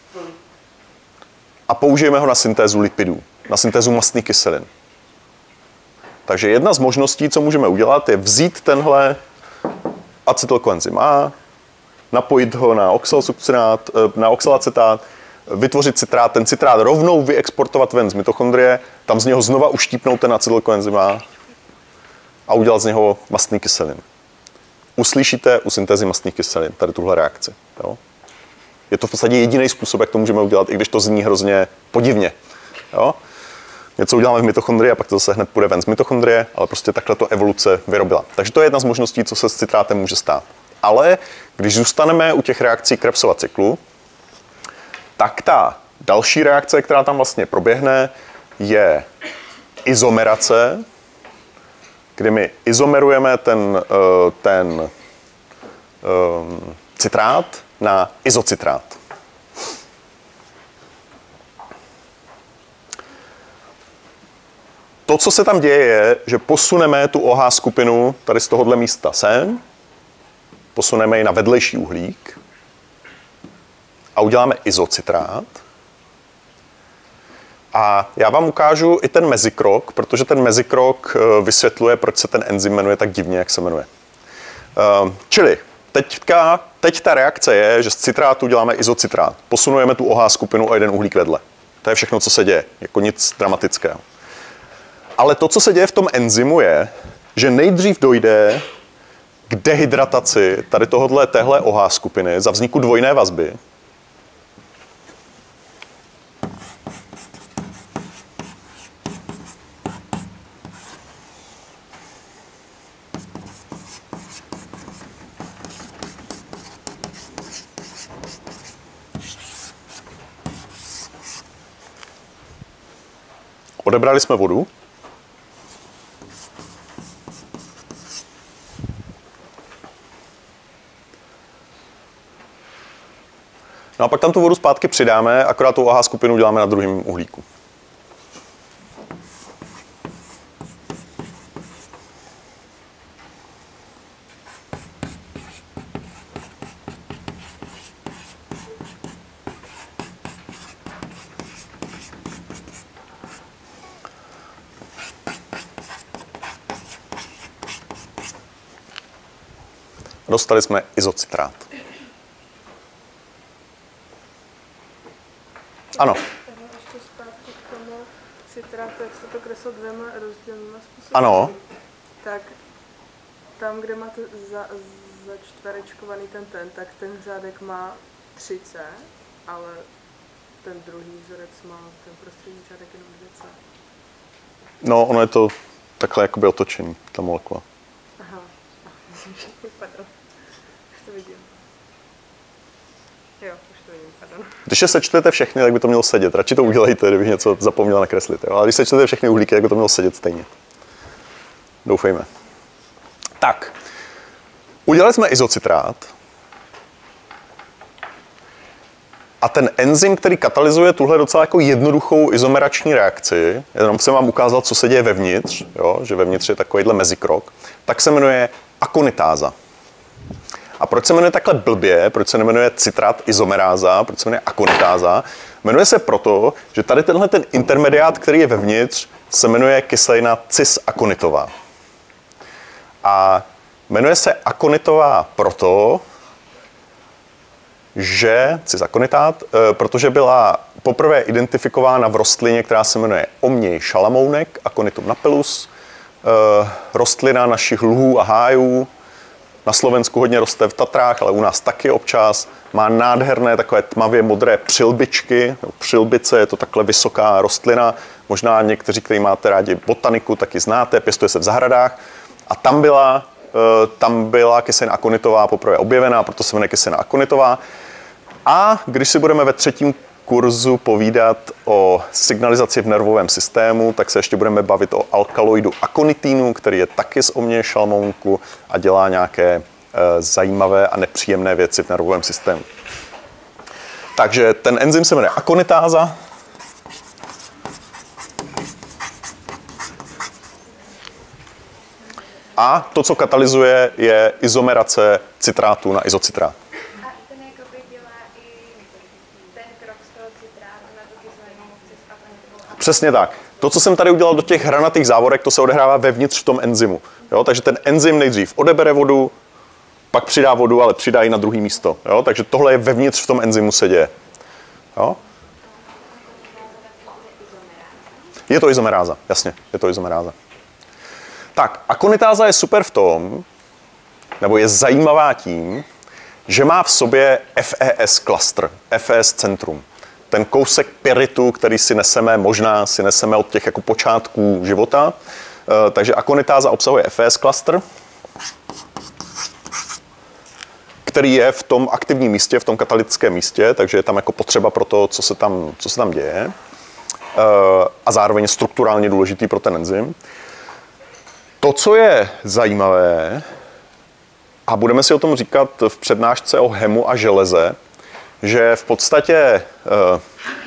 a použijeme ho na syntézu lipidů, na syntézu mastných kyselin. Takže jedna z možností, co můžeme udělat, je vzít tenhle acetylkoenzym A, napojit ho na oxalsuccinát, na oxalacetát, vytvořit citrát, ten citrát rovnou vyexportovat ven z mitochondrie, tam z něho znova uštípnout ten acetylkoenzym A a udělat z něho mastný kyselin. Uslyšíte u syntézy mastných kyselin tady tuhle reakci. Jo? Je to v podstatě jediný způsob, jak to můžeme udělat, i když to zní hrozně podivně. Jo? Něco uděláme v mitochondrii a pak to zase hned půjde ven z mitochondrie, ale prostě takhle to evoluce vyrobila. Takže to je jedna z možností, co se s citrátem může stát. Ale když zůstaneme u těch reakcí Krebsova cyklu, tak ta další reakce, která tam vlastně proběhne, je izomerace, kdy my izomerujeme ten, ten um, citrát na izocitrát. To, co se tam děje, je, že posuneme tu O H skupinu tady z tohohle místa sem, posuneme ji na vedlejší uhlík a uděláme izocitrát. A já vám ukážu i ten mezikrok, protože ten mezikrok vysvětluje, proč se ten enzym jmenuje tak divně, jak se jmenuje. Čili teďka, teď ta reakce je, že z citrátu děláme izocitrát. Posunujeme tu O H skupinu o jeden uhlík vedle. To je všechno, co se děje, jako nic dramatického. Ale to, co se děje v tom enzymu, je, že nejdřív dojde k dehydrataci tady tohohle, téhle O H skupiny za vzniku dvojné vazby. Odebrali jsme vodu. No a pak tam tu vodu zpátky přidáme, akorát tu O H skupinu děláme na druhém uhlíku. Dostali jsme izocitrát. Ano. Ještě zpátky k tomu citrátu, jak se to kreslil dvěma rozdílnými způsoby. Ano. Tak tam, kde máte za, začtverečkovaný ten ten, tak ten řádek má tři C, ale ten druhý vzorec má ten prostřední řádek jenom dvě C. No, ono je to takhle jakoby otočený, ta molekula. Aha, pardon, už to vidím. Jo, už to vidím, pardon. Když je sečtete všechny, tak by to mělo sedět. Radši to udělejte, kdybych něco zapomněl nakreslit. Jo? Ale když sečtete všechny uhlíky, tak by to mělo sedět stejně. Doufejme. Tak, udělali jsme izocitrát. A ten enzym, který katalyzuje tuhle docela jako jednoduchou izomerační reakci, jenom jsem vám ukázal, co se děje vevnitř, jo? Že vevnitř je takovýhle mezikrok, tak se jmenuje akonitáza. A proč se jmenuje takhle blbě, proč se nemenuje citrát izomeráza, proč se jmenuje akonitáza? Jmenuje se proto, že tady tenhle ten intermediát, který je vevnitř, se jmenuje kyselina cis-akonitová. A jmenuje se akonitová proto, že cis-akonitát, protože byla poprvé identifikována v rostlině, která se jmenuje omněj šalamounek, Aconitum napellus, rostlina našich luhů a hájů. Na Slovensku hodně roste v Tatrách, ale u nás taky občas. Má nádherné takové tmavě modré přilbičky. Přilbice je to takhle vysoká rostlina. Možná někteří, kteří máte rádi botaniku, taky znáte. Pěstuje se v zahradách. A tam byla, tam byla kyselina akonitová poprvé objevená, proto se jmenuje kyselina akonitová. A když si budeme ve třetím kurzu povídat o signalizaci v nervovém systému, tak se ještě budeme bavit o alkaloidu akonitínu, který je taky z omně šalmounku a dělá nějaké e, zajímavé a nepříjemné věci v nervovém systému. Takže ten enzym se jmenuje akonitáza. A to, co katalyzuje, je izomerace citrátu na izocitrát. Přesně tak. To, co jsem tady udělal do těch hranatých závorek, to se odehrává vevnitř v tom enzymu. Jo? Takže ten enzym nejdřív odebere vodu, pak přidá vodu, ale přidá ji na druhé místo. Jo? Takže tohle je vevnitř v tom enzymu se děje. Jo? Je to izomeráza, jasně, je to izomeráza. Tak, akonitáza je super v tom, nebo je zajímavá tím, že má v sobě F E S cluster, F E S centrum. Ten kousek pyritu, který si neseme, možná si neseme od těch jako počátků života. E, takže akonitáza obsahuje F E S cluster, který je v tom aktivním místě, v tom katalytickém místě, takže je tam jako potřeba pro to, co se tam, co se tam děje. E, a zároveň strukturálně důležitý pro ten enzym. To, co je zajímavé, a budeme si o tom říkat v přednášce o hemu a železe, že v podstatě uh,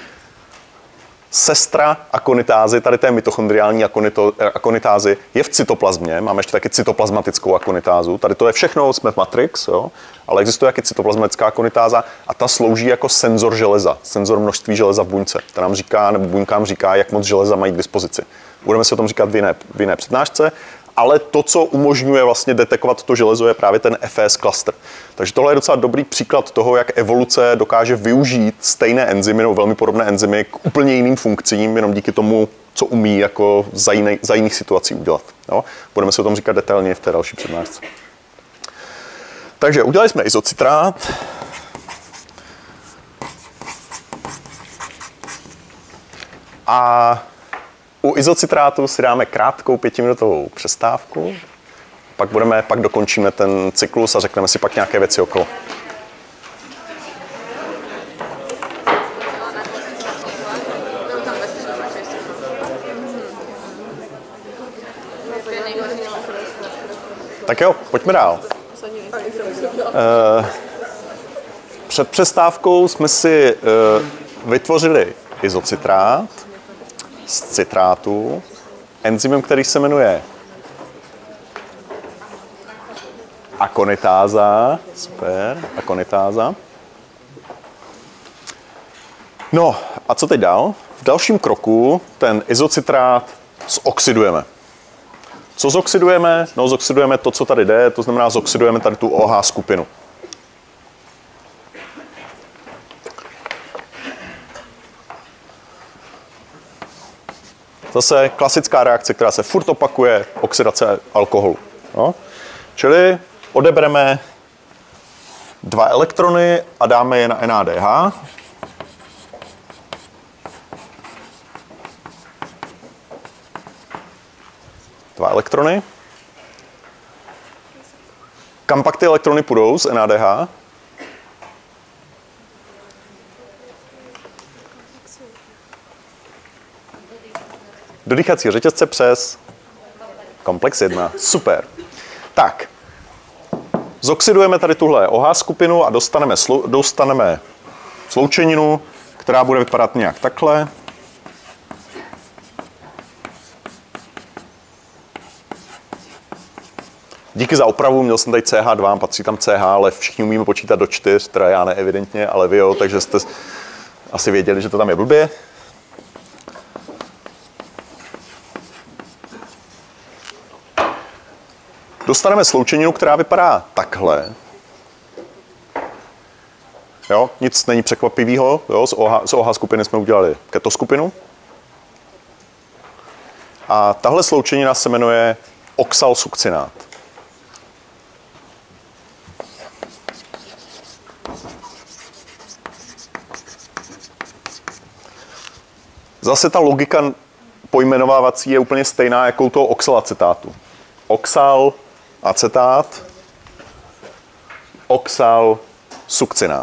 sestra akonitázy, tady té mitochondriální akonito, akonitázy, je v cytoplazmě. Máme ještě taky cytoplazmatickou akonitázu. Tady to je všechno, jsme v Matrix, jo? Ale existuje taky cytoplazmatická akonitáza a ta slouží jako senzor železa, senzor množství železa v buňce. Ta nám říká, nebo buňkám říká, jak moc železa mají k dispozici. Budeme si o tom říkat v jiné, v jiné přednášce. Ale to, co umožňuje vlastně detekovat to železo, je právě ten F E S cluster. Takže tohle je docela dobrý příklad toho, jak evoluce dokáže využít stejné enzymy nebo velmi podobné enzymy k úplně jiným funkcím, jenom díky tomu, co umí jako za, jiný, za jiných situací udělat. Jo? Budeme se o tom říkat detailně v té další přednášce. Takže udělali jsme izocitrát. A u izocitrátu si dáme krátkou pětiminutovou přestávku, pak, budeme, pak dokončíme ten cyklus a řekneme si pak nějaké věci okolo. Tak jo, pojďme dál. Před přestávkou jsme si vytvořili izocitrát z citrátu, enzymem, který se jmenuje akonitáza. Super, akonitáza. No a co teď dál? V dalším kroku ten izocitrát zoxidujeme. Co zoxidujeme? No, zoxidujeme to, co tady jde, to znamená, zoxidujeme tady tu O H skupinu. Zase klasická reakce, která se furt opakuje, oxidace alkoholu. No. Čili odebereme dva elektrony a dáme je na N A D H. Dva elektrony. Kam pak ty elektrony půjdou z N A D H? Do dýchacího řetězce přes komplex jedna. Super. Tak. Zoxidujeme tady tuhle O H skupinu a dostaneme, slou, dostaneme sloučeninu, která bude vypadat nějak takhle. Díky za opravu, měl jsem tady C H dva, patří tam C H, ale všichni umíme počítat do čtyř, teda já ne evidentně, ale vy jo, takže jste asi věděli, že to tam je blbě. Dostaneme sloučeninu, která vypadá takhle. Jo, nic není překvapivého. Jo, z, OH, z O H skupiny jsme udělali ketoskupinu. A tahle sloučenina se jmenuje oxalsuccinát. Zase ta logika pojmenovávací je úplně stejná jako u toho oxalacetátu. Oxal, acetát, oxal, succinát.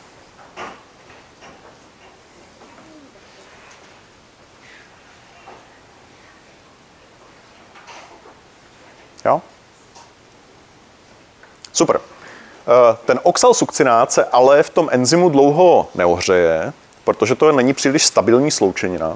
Jo? Super. Ten oxal succinát se ale v tom enzymu dlouho neohřeje, protože to není příliš stabilní sloučenina.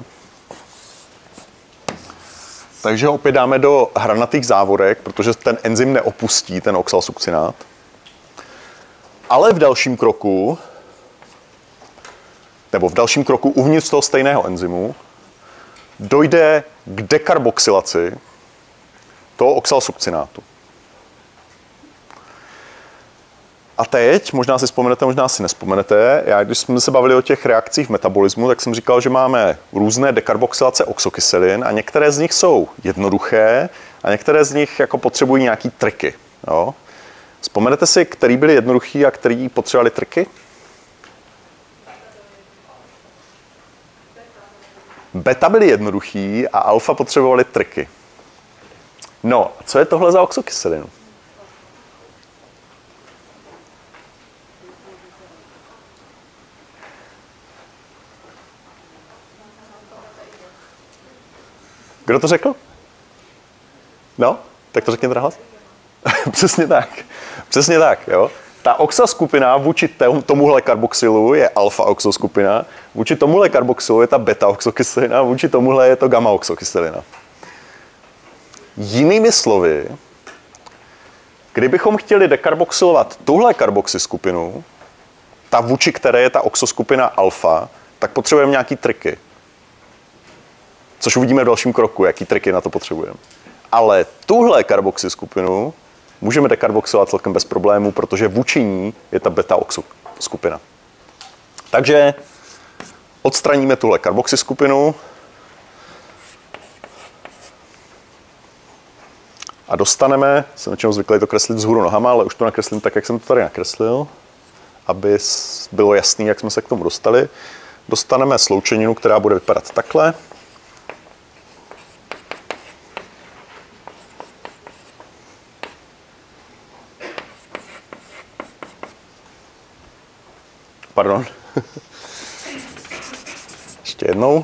Takže ho opět dáme do hranatých závorek, protože ten enzym neopustí ten oxalsuccinát. Ale v dalším kroku, nebo v dalším kroku uvnitř toho stejného enzymu, dojde k dekarboxylaci toho oxalsuccinátu. A teď, možná si vzpomenete, možná si nespomenete, já když jsme se bavili o těch reakcích v metabolismu, tak jsem říkal, že máme různé dekarboxylace oxokyselin a některé z nich jsou jednoduché a některé z nich jako potřebují nějaký triky. Jo? Vzpomenete si, který byly jednoduchý a který potřebovali triky? Beta byly jednoduchý a alfa potřebovali triky. No, a co je tohle za oxokyselinu? Kdo to řekl? No, tak to řekněte nahlas. Přesně tak. Přesně tak, jo. Ta oxaskupina vůči tomuhle karboxylu je alfa oxoskupina, vůči tomuhle karboxylu je ta beta oxokyselina, vůči tomuhle je to gamma oxokyselina. Jinými slovy, kdybychom chtěli dekarboxylovat tuhle karboxyskupinu, ta vůči které je ta oxoskupina alfa, tak potřebujeme nějaký triky. Což uvidíme v dalším kroku, jaký triky na to potřebujeme. Ale tuhle karboxyskupinu můžeme dekarboxylovat celkem bez problémů, protože vůči ní je ta beta oxoskupina. Takže odstraníme tuhle karboxyskupinu a dostaneme, jsem na čem zvyklý to kreslit vzhůru nohama, ale už to nakreslím tak, jak jsem to tady nakreslil, aby bylo jasný, jak jsme se k tomu dostali. Dostaneme sloučeninu, která bude vypadat takhle. Pardon. Ještě jednou.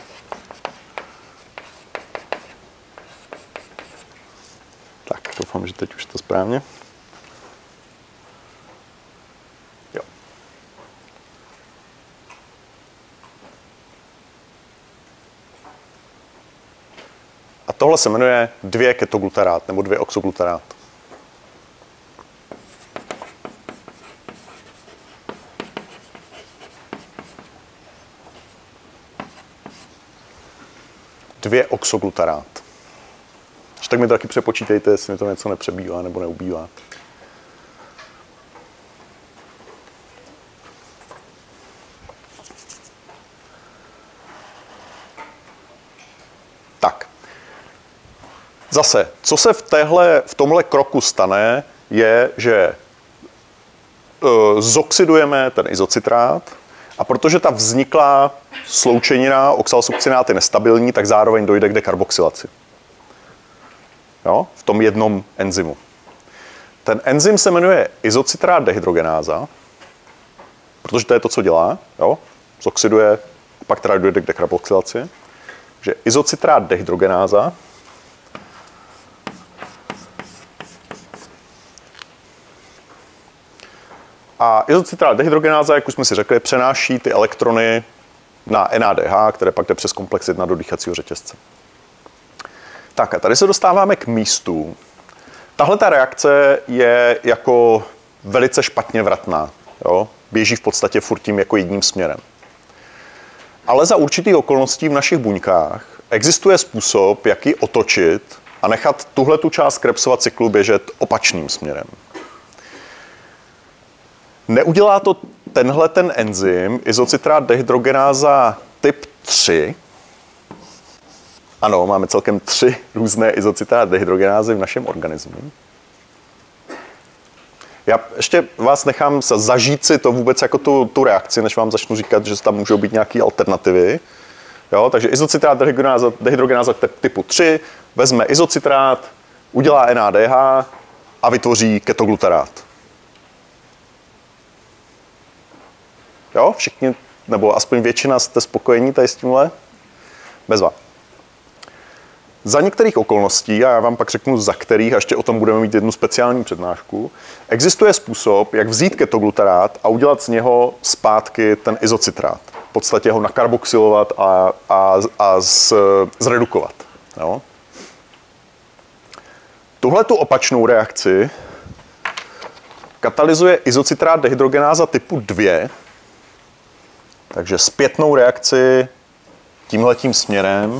Tak, doufám, že teď už to správně. Jo. A tohle se jmenuje dvě ketoglutarát nebo dvě oxoglutarát. dvě oxoglutarát. tak mi to taky přepočítejte, jestli mi to něco nepřebývá nebo neubývá. Tak. Zase, co se v, téhle, v tomhle kroku stane, je, že uh, zoxidujeme ten izocitrát a protože ta vzniklá sloučenina oxalsuccinát je nestabilní, tak zároveň dojde k dekarboxylaci. Jo? V tom jednom enzymu. Ten enzym se jmenuje izocitrát dehydrogenáza, protože to je to, co dělá. Jo? Zoxiduje, pak teda dojde k dekarboxylaci. Takže izocitrát dehydrogenáza a izocitrát dehydrogenáza, jak už jsme si řekli, přenáší ty elektrony na N A D H, které pak jde přes komplex jedna do dýchacího řetězce. Tak a tady se dostáváme k místu. Tahle ta reakce je jako velice špatně vratná. Jo? Běží v podstatě furt tím jako jedním směrem. Ale za určitých okolností v našich buňkách existuje způsob, jak ji otočit a nechat tuhle tu část Krebsova cyklu běžet opačným směrem. Neudělá to tenhle ten enzym, izocitrát dehydrogenáza typ tři. Ano, máme celkem tři různé izocitrát dehydrogenázy v našem organismu. Já ještě vás nechám zažít si to vůbec jako tu, tu reakci, než vám začnu říkat, že tam můžou být nějaké alternativy. Jo, takže izocitrát dehydrogenáza, dehydrogenáza typu tři vezme izocitrát, udělá N A D H a vytvoří ketoglutarát. Jo, všichni, nebo aspoň většina jste spokojení tady s tímhle? Bezva. Za některých okolností, a já vám pak řeknu za kterých, a ještě o tom budeme mít jednu speciální přednášku, existuje způsob, jak vzít ketoglutarát a udělat z něho zpátky ten izocitrát. V podstatě ho nakarboxylovat a, a, a z, zredukovat. Jo? Tuhle tu opačnou reakci katalyzuje izocitrát dehydrogenáza typu dva, takže zpětnou reakci tímhletím směrem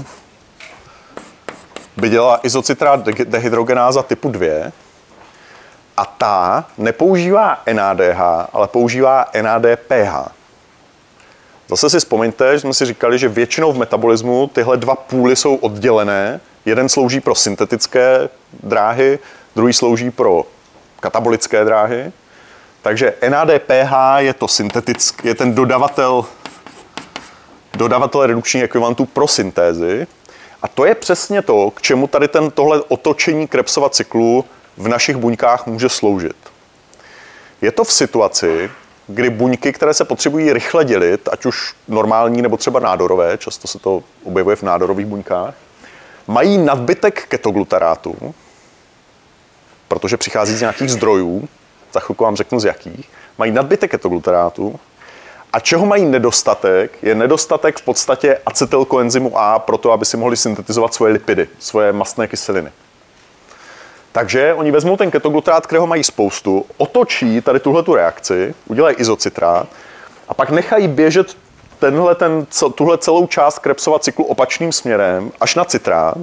by dělala izocitrát dehydrogenáza typu dva a ta nepoužívá N A D H, ale používá N A D P H. Zase si vzpomeňte, že jsme si říkali, že většinou v metabolismu tyhle dva půly jsou oddělené. Jeden slouží pro syntetické dráhy, druhý slouží pro katabolické dráhy. Takže N A D P H je to syntetický, je ten dodavatel, dodavatel redukčních ekvivalentů pro syntézy. A to je přesně to, k čemu tady ten, tohle otočení Krebsova cyklu v našich buňkách může sloužit. Je to v situaci, kdy buňky, které se potřebují rychle dělit, ať už normální nebo třeba nádorové, často se to objevuje v nádorových buňkách, mají nadbytek ketoglutarátu, protože přichází z nějakých zdrojů, za chvilku vám řeknu z jakých, mají nadbytek ketoglutarátu. A čeho mají nedostatek, je nedostatek v podstatě acetylkoenzymu A pro to, aby si mohli syntetizovat svoje lipidy, svoje mastné kyseliny. Takže oni vezmou ten ketoglutarát, kterého mají spoustu, otočí tady tuhletu reakci, udělají izocitrát a pak nechají běžet tenhle, ten, tuhle celou část Krebsova cyklu opačným směrem až na citrát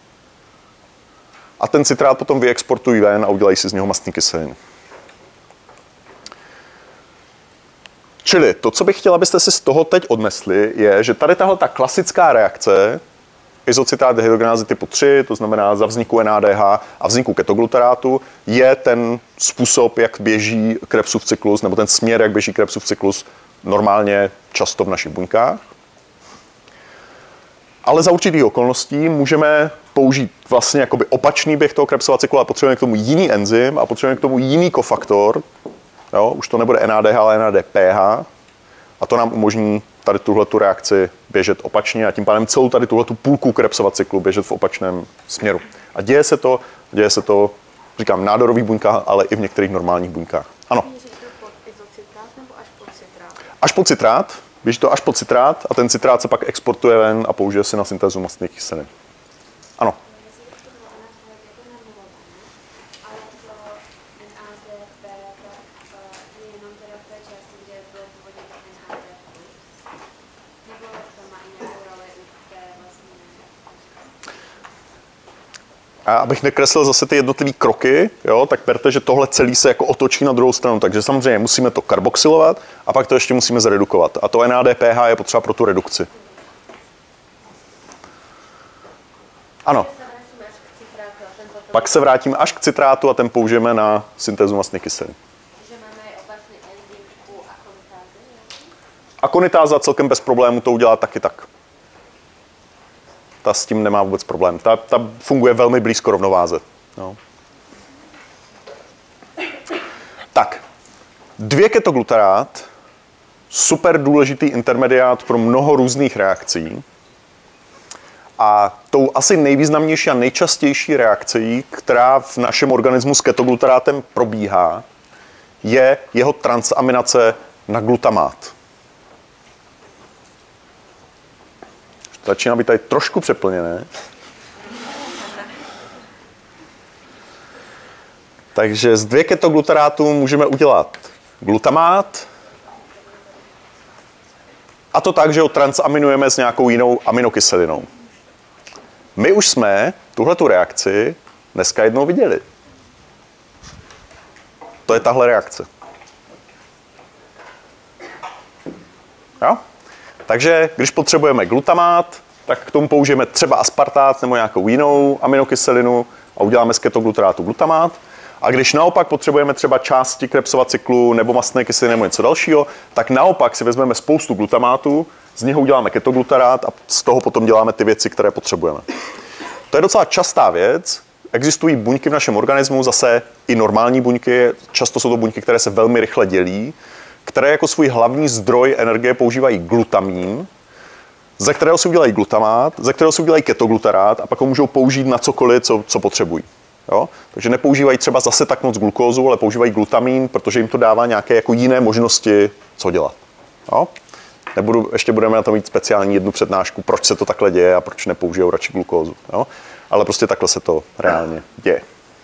a ten citrát potom vyexportují ven a udělají si z něho mastné kyseliny. Čili to, co bych chtěl, abyste si z toho teď odnesli, je, že tady tahle ta klasická reakce izocitrát dehydrogenázy typu tři, to znamená za vzniku N A D H a vzniku ketoglutarátu, je ten způsob, jak běží Krebsův cyklus, nebo ten směr, jak běží Krebsův cyklus normálně často v našich buňkách. Ale za určitých okolností můžeme použít vlastně jakoby opačný běh toho Krebsova cyklu a potřebujeme k tomu jiný enzym a potřebujeme k tomu jiný kofaktor. Jo, už to nebude N A D H, ale N A D P H. A to nám umožní tady tuhletu reakci běžet opačně a tím pádem celou tady tuhletu půlku Krebsova cyklu běžet v opačném směru. A děje se to, děje se to, říkám, v nádorových buňkách, ale i v některých normálních buňkách. Ano. Běží to pod izocitrát nebo až pod citrát? Až pod citrát, běží to až pod citrát a ten citrát se pak exportuje ven a použije se na syntézu mastných kyselin. Ano. A abych nekreslil zase ty jednotlivé kroky, jo, tak berte, že tohle celý se jako otočí na druhou stranu. Takže samozřejmě musíme to karboxylovat a pak to ještě musíme zredukovat. A to N A D P H je potřeba pro tu redukci. Ano. Pak se vrátíme až k citrátu a ten použijeme na syntézu mastné kyseliny. Akonitáza celkem bez problémů to udělá taky tak. Ta s tím nemá vůbec problém. Ta, ta funguje velmi blízko rovnováze. No. Tak, dvě ketoglutarát, super důležitý intermediát pro mnoho různých reakcí. A tou asi nejvýznamnější a nejčastější reakcí, která v našem organismu s ketogluterátem probíhá, je jeho transaminace na glutamát. Začíná být tady trošku přeplněné. Takže z dvě ketoglutarátů můžeme udělat glutamát. A to tak, že ho transaminujeme s nějakou jinou aminokyselinou. My už jsme tuhletu reakci dneska jednou viděli. To je tahle reakce. Jo? Takže když potřebujeme glutamát, tak k tomu použijeme třeba aspartát nebo nějakou jinou aminokyselinu a uděláme z ketogluterátu glutamát. A když naopak potřebujeme třeba části Krebsova cyklu nebo mastné kyseliny nebo něco dalšího, tak naopak si vezmeme spoustu glutamátu, z něho uděláme ketoglutarát a z toho potom děláme ty věci, které potřebujeme. To je docela častá věc. Existují buňky v našem organismu, zase i normální buňky, často jsou to buňky, které se velmi rychle dělí, které jako svůj hlavní zdroj energie používají glutamin, ze kterého si udělají glutamát, ze kterého si udělají ketoglutarát a pak ho můžou použít na cokoliv, co, co potřebují. Jo? Takže nepoužívají třeba zase tak moc glukózu, ale používají glutamin, protože jim to dává nějaké jako jiné možnosti, co dělat. Jo? Nebudu, ještě budeme na to mít speciální jednu přednášku, proč se to takhle děje a proč nepoužijou radši glukózu. Jo? Ale prostě takhle se to reálně děje.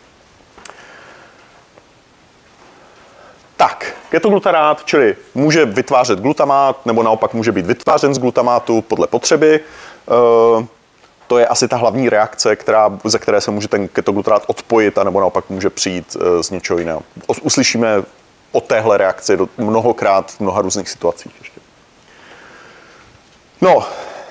Tak, ketoglutarát, čili může vytvářet glutamát, nebo naopak může být vytvářen z glutamátu podle potřeby. E, to je asi ta hlavní reakce, která, ze které se může ten ketoglutarát odpojit, anebo naopak může přijít e, z něčeho jiného. Uslyšíme o téhle reakci do, mnohokrát v mnoha různých situacích ještě. No,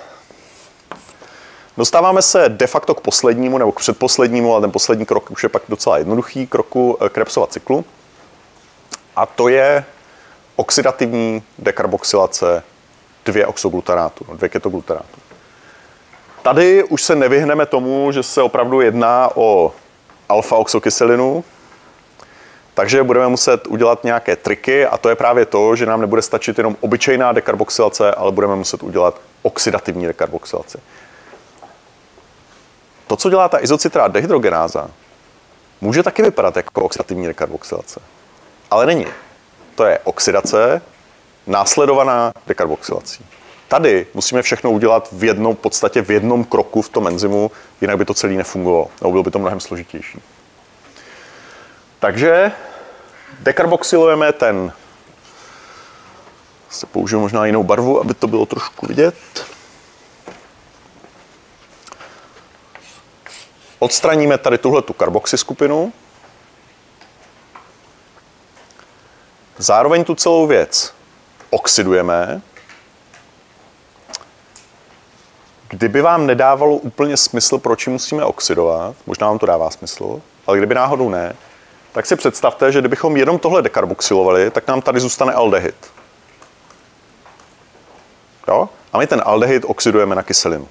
dostáváme se de facto k poslednímu, nebo k předposlednímu, ale ten poslední krok už je pak docela jednoduchý, kroku Krebsova cyklu. A to je oxidativní dekarboxylace dvě oxoglutarátu, dvě ketoglutarátů. Tady už se nevyhneme tomu, že se opravdu jedná o alfa-oxokyselinu, takže budeme muset udělat nějaké triky a to je právě to, že nám nebude stačit jenom obyčejná dekarboxylace, ale budeme muset udělat oxidativní dekarboxylaci. To, co dělá ta izocitrát dehydrogenáza, může taky vypadat jako oxidativní dekarboxylace. Ale není. To je oxidace následovaná dekarboxylací. Tady musíme všechno udělat v jednom, v podstatě v jednom kroku v tom enzymu, jinak by to celé nefungovalo. Nebo bylo by to mnohem složitější. Takže dekarboxylujeme ten, se použiju možná jinou barvu, aby to bylo trošku vidět. Odstraníme tady tuhletu karboxy skupinu. Zároveň tu celou věc oxidujeme. Kdyby vám nedávalo úplně smysl, proč ji musíme oxidovat, možná vám to dává smysl, ale kdyby náhodou ne, tak si představte, že kdybychom jenom tohle dekarboxylovali, tak nám tady zůstane aldehyd. Jo? A my ten aldehyd oxidujeme na kyselinu.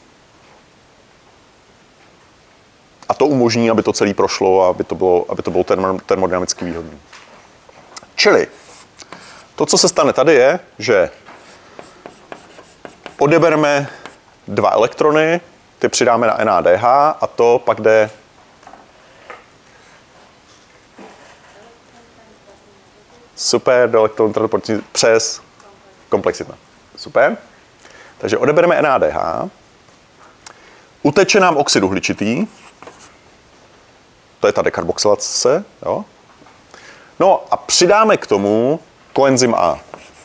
A to umožní, aby to celé prošlo a aby to bylo, aby to bylo termodynamicky výhodné. Čili to, co se stane tady, je, že odebereme dva elektrony, ty přidáme na N A D H a to pak jde super do elektron transportní přes komplexita. Super. Takže odebereme N A D H, uteče nám oxid uhličitý, to je ta dekarboxylace, jo? No a přidáme k tomu koenzym A,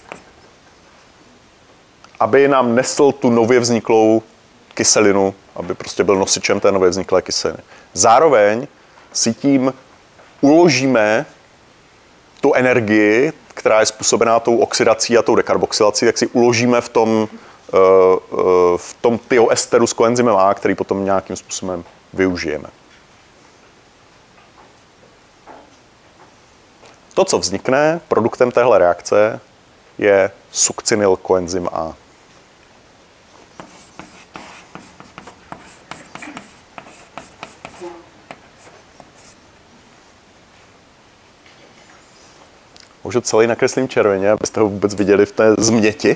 aby nám nesl tu nově vzniklou kyselinu, aby prostě byl nosičem té nově vzniklé kyseliny. Zároveň si tím uložíme tu energii, která je způsobená tou oxidací a tou dekarboxylací, tak si uložíme v tom, v tom tioesteru s koenzymem A, který potom nějakým způsobem využijeme. To, co vznikne produktem téhle reakce, je sukcinyl koenzym A. Možná celý nakreslím červeně, abyste ho vůbec viděli v té změti.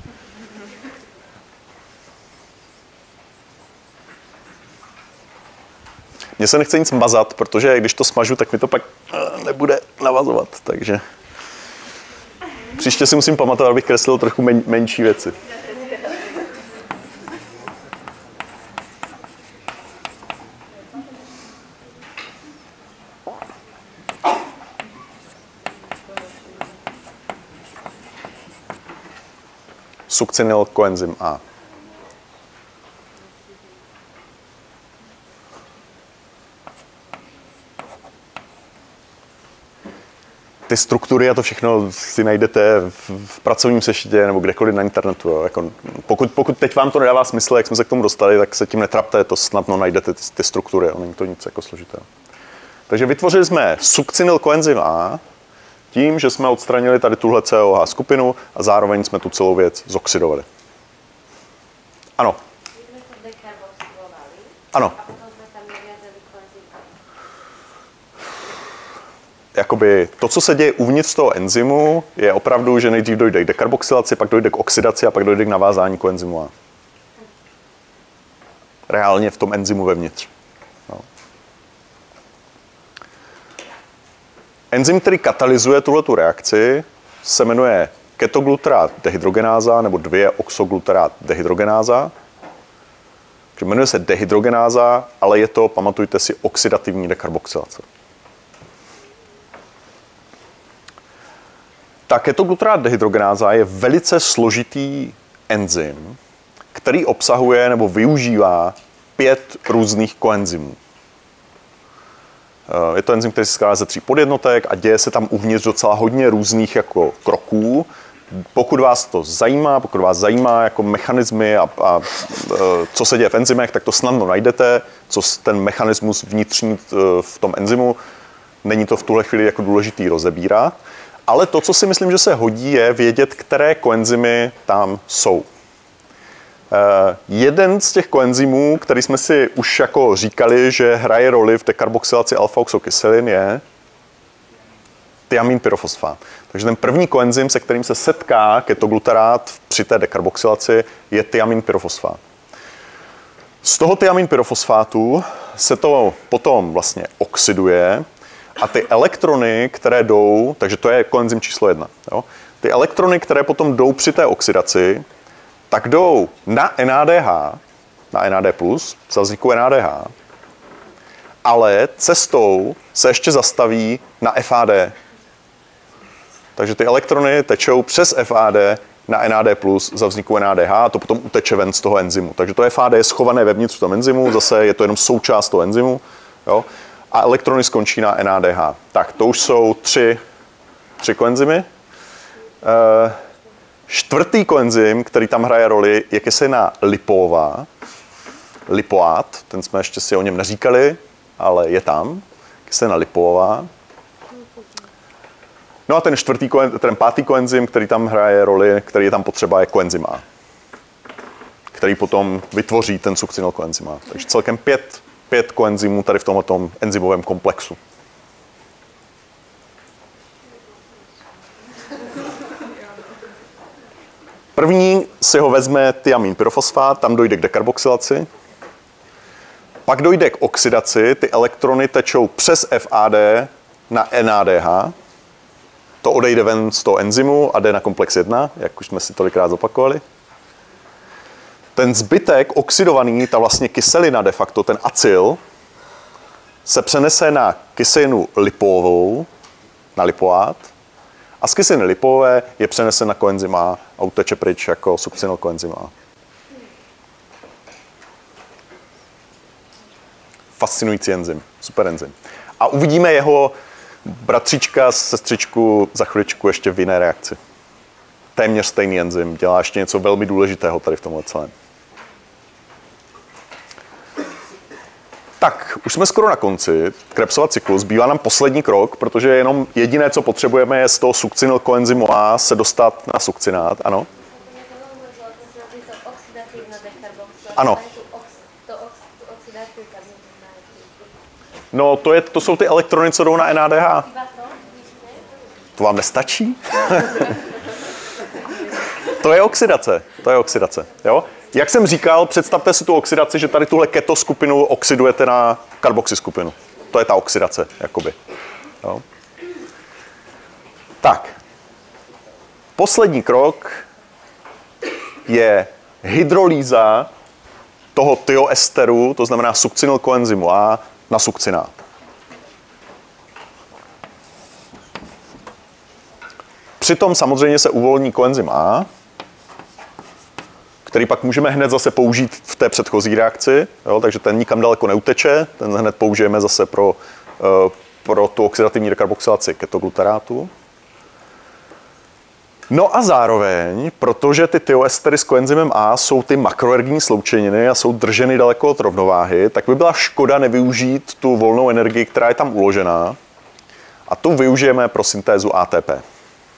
Mně se nechce nic mazat, protože když to smažu, tak mi to pak nebude navazovat. Takže příště si musím pamatovat, abych kreslil trochu men, menší věci. Sukcinyl koenzym A. Ty struktury a to všechno si najdete v pracovním sešitě nebo kdekoliv na internetu. Jo. Jako, pokud, pokud teď vám to nedává smysl, jak jsme se k tomu dostali, tak se tím netrapte, to snadno najdete ty, ty struktury, jo. Není to nic jako složitého. Takže vytvořili jsme sukcinyl koenzym A tím, že jsme odstranili tady tuhle C O H skupinu a zároveň jsme tu celou věc zoxidovali. Ano. Ano. Jakoby to, co se děje uvnitř toho enzymu, je opravdu, že nejdřív dojde k dekarboxylaci, pak dojde k oxidaci a pak dojde k navázání koenzymu A. Reálně v tom enzymu vevnitř. No. Enzym, který katalyzuje tuhletu reakci, se jmenuje ketoglutarát dehydrogenáza nebo dvě oxoglutarát dehydrogenáza. Jmenuje se dehydrogenáza, ale je to, pamatujte si, oxidativní dekarboxylace. Ta ketoglutarát dehydrogenáza je velice složitý enzym, který obsahuje nebo využívá pět různých koenzymů. Je to enzym, který se skládá ze tří podjednotek a děje se tam uvnitř docela hodně různých jako kroků. Pokud vás to zajímá, pokud vás zajímá jako mechanismy a, a co se děje v enzymech, tak to snadno najdete, co ten mechanismus vnitřní v tom enzymu. Není to v tuhle chvíli jako důležitý rozebírat. Ale to, co si myslím, že se hodí, je vědět, které koenzymy tam jsou. Uh, jeden z těch koenzymů, který jsme si už jako říkali, že hraje roli v dekarboxylaci alfa-oxokyselin, je tiamin pyrofosfát. Takže ten první koenzym, se kterým se setká ketoglutarát při té dekarboxylaci, je tiamin pyrofosfát. Z toho tiamin pyrofosfátu se to potom vlastně oxiduje. A ty elektrony, které jdou, takže to je koenzym číslo jedna, jo? Ty elektrony, které potom jdou při té oxidaci, tak jdou na N A D H, na N A D plus, za vzniku N A D H, ale cestou se ještě zastaví na F A D. Takže ty elektrony tečou přes F A D na N A D plus za vzniku N A D H a to potom uteče ven z toho enzymu. Takže to F A D je schované vevnitř v tom enzymu, zase je to jenom součást toho enzymu, jo? A elektrony skončí na N A D H. Tak, to už jsou tři, tři koenzymy. E, čtvrtý koenzym, který tam hraje roli, je kyselina lipová, lipoát, ten jsme ještě si o něm neříkali, ale je tam, kyselina lipová. No a ten čtvrtý, ten pátý koenzym, který tam hraje roli, který je tam potřeba, je koenzym A, který potom vytvoří ten sukcinyl koenzym A. Takže celkem pět pět koenzymů tady v tomto enzymovém komplexu. První si ho vezme tiamin pyrofosfát, tam dojde k dekarboxylaci. Pak dojde k oxidaci, ty elektrony tečou přes F A D na N A D H. To odejde ven z toho enzymu a jde na komplex jedna, jak už jsme si tolikrát zopakovali. Ten zbytek oxidovaný, ta vlastně kyselina de facto, ten acyl, se přenese na kyselinu lipovou, na lipoát, a z kyseliny lipové je přenesen na koenzym A a uteče pryč jako sukcinyl koenzym A. Fascinující enzym, super enzym. A uvidíme jeho bratříčka, sestřičku za chviličku ještě v jiné reakci. Téměř stejný enzym, dělá ještě něco velmi důležitého tady v tomhle celém. Tak, už jsme skoro na konci. Krebsova cyklus. Zbývá nám poslední krok, protože jenom jediné, co potřebujeme, je z toho sukcinyl-koenzymu A se dostat na sukcinát. Ano? Ano. No, to, je, to jsou ty elektrony, co jdou na N A D H. To vám nestačí? To je oxidace. To je oxidace. Jo? Jak jsem říkal, představte si tu oxidaci, že tady tuhle keto skupinu oxidujete na karboxy skupinu. To je ta oxidace, jakoby. Jo? Tak. Poslední krok je hydrolýza toho tioesteru, to znamená sukcinylkoenzymu A, na sukcinát. Přitom samozřejmě se uvolní koenzym A, který pak můžeme hned zase použít v té předchozí reakci, jo, takže ten nikam daleko neuteče, ten hned použijeme zase pro, uh, pro tu oxidativní dekarboxylaci ketogluterátu. No a zároveň, protože ty tioestery s koenzymem A jsou ty makroergní sloučeniny a jsou drženy daleko od rovnováhy, tak by byla škoda nevyužít tu volnou energii, která je tam uložená, a tu využijeme pro syntézu A T P.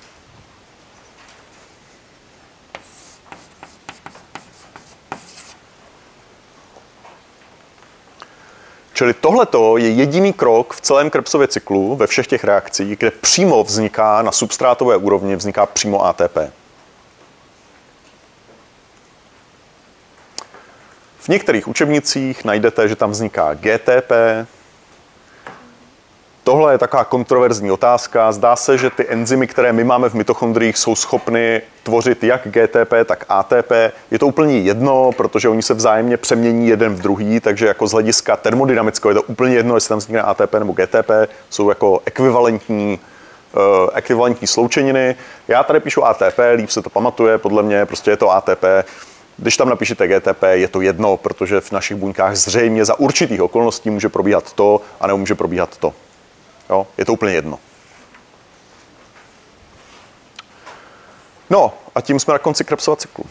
Čili tohleto je jediný krok v celém Krebsově cyklu ve všech těch reakcích, kde přímo vzniká na substrátové úrovni vzniká přímo A T P. V některých učebnicích najdete, že tam vzniká G T P. Tohle je taková kontroverzní otázka. Zdá se, že ty enzymy, které my máme v mitochondriích, jsou schopny tvořit jak G T P, tak A T P. Je to úplně jedno, protože oni se vzájemně přemění jeden v druhý, takže jako z hlediska termodynamického je to úplně jedno, jestli tam vznikne A T P nebo G T P. Jsou jako ekvivalentní, uh, ekvivalentní sloučeniny. Já tady píšu A T P, líp se to pamatuje, podle mě prostě je to A T P. Když tam napíšete G T P, je to jedno, protože v našich buňkách zřejmě za určitých okolností může probíhat to, a nebo může probíhat to. Jo, je to úplně jedno. No a tím jsme na konci Krebsova cyklu.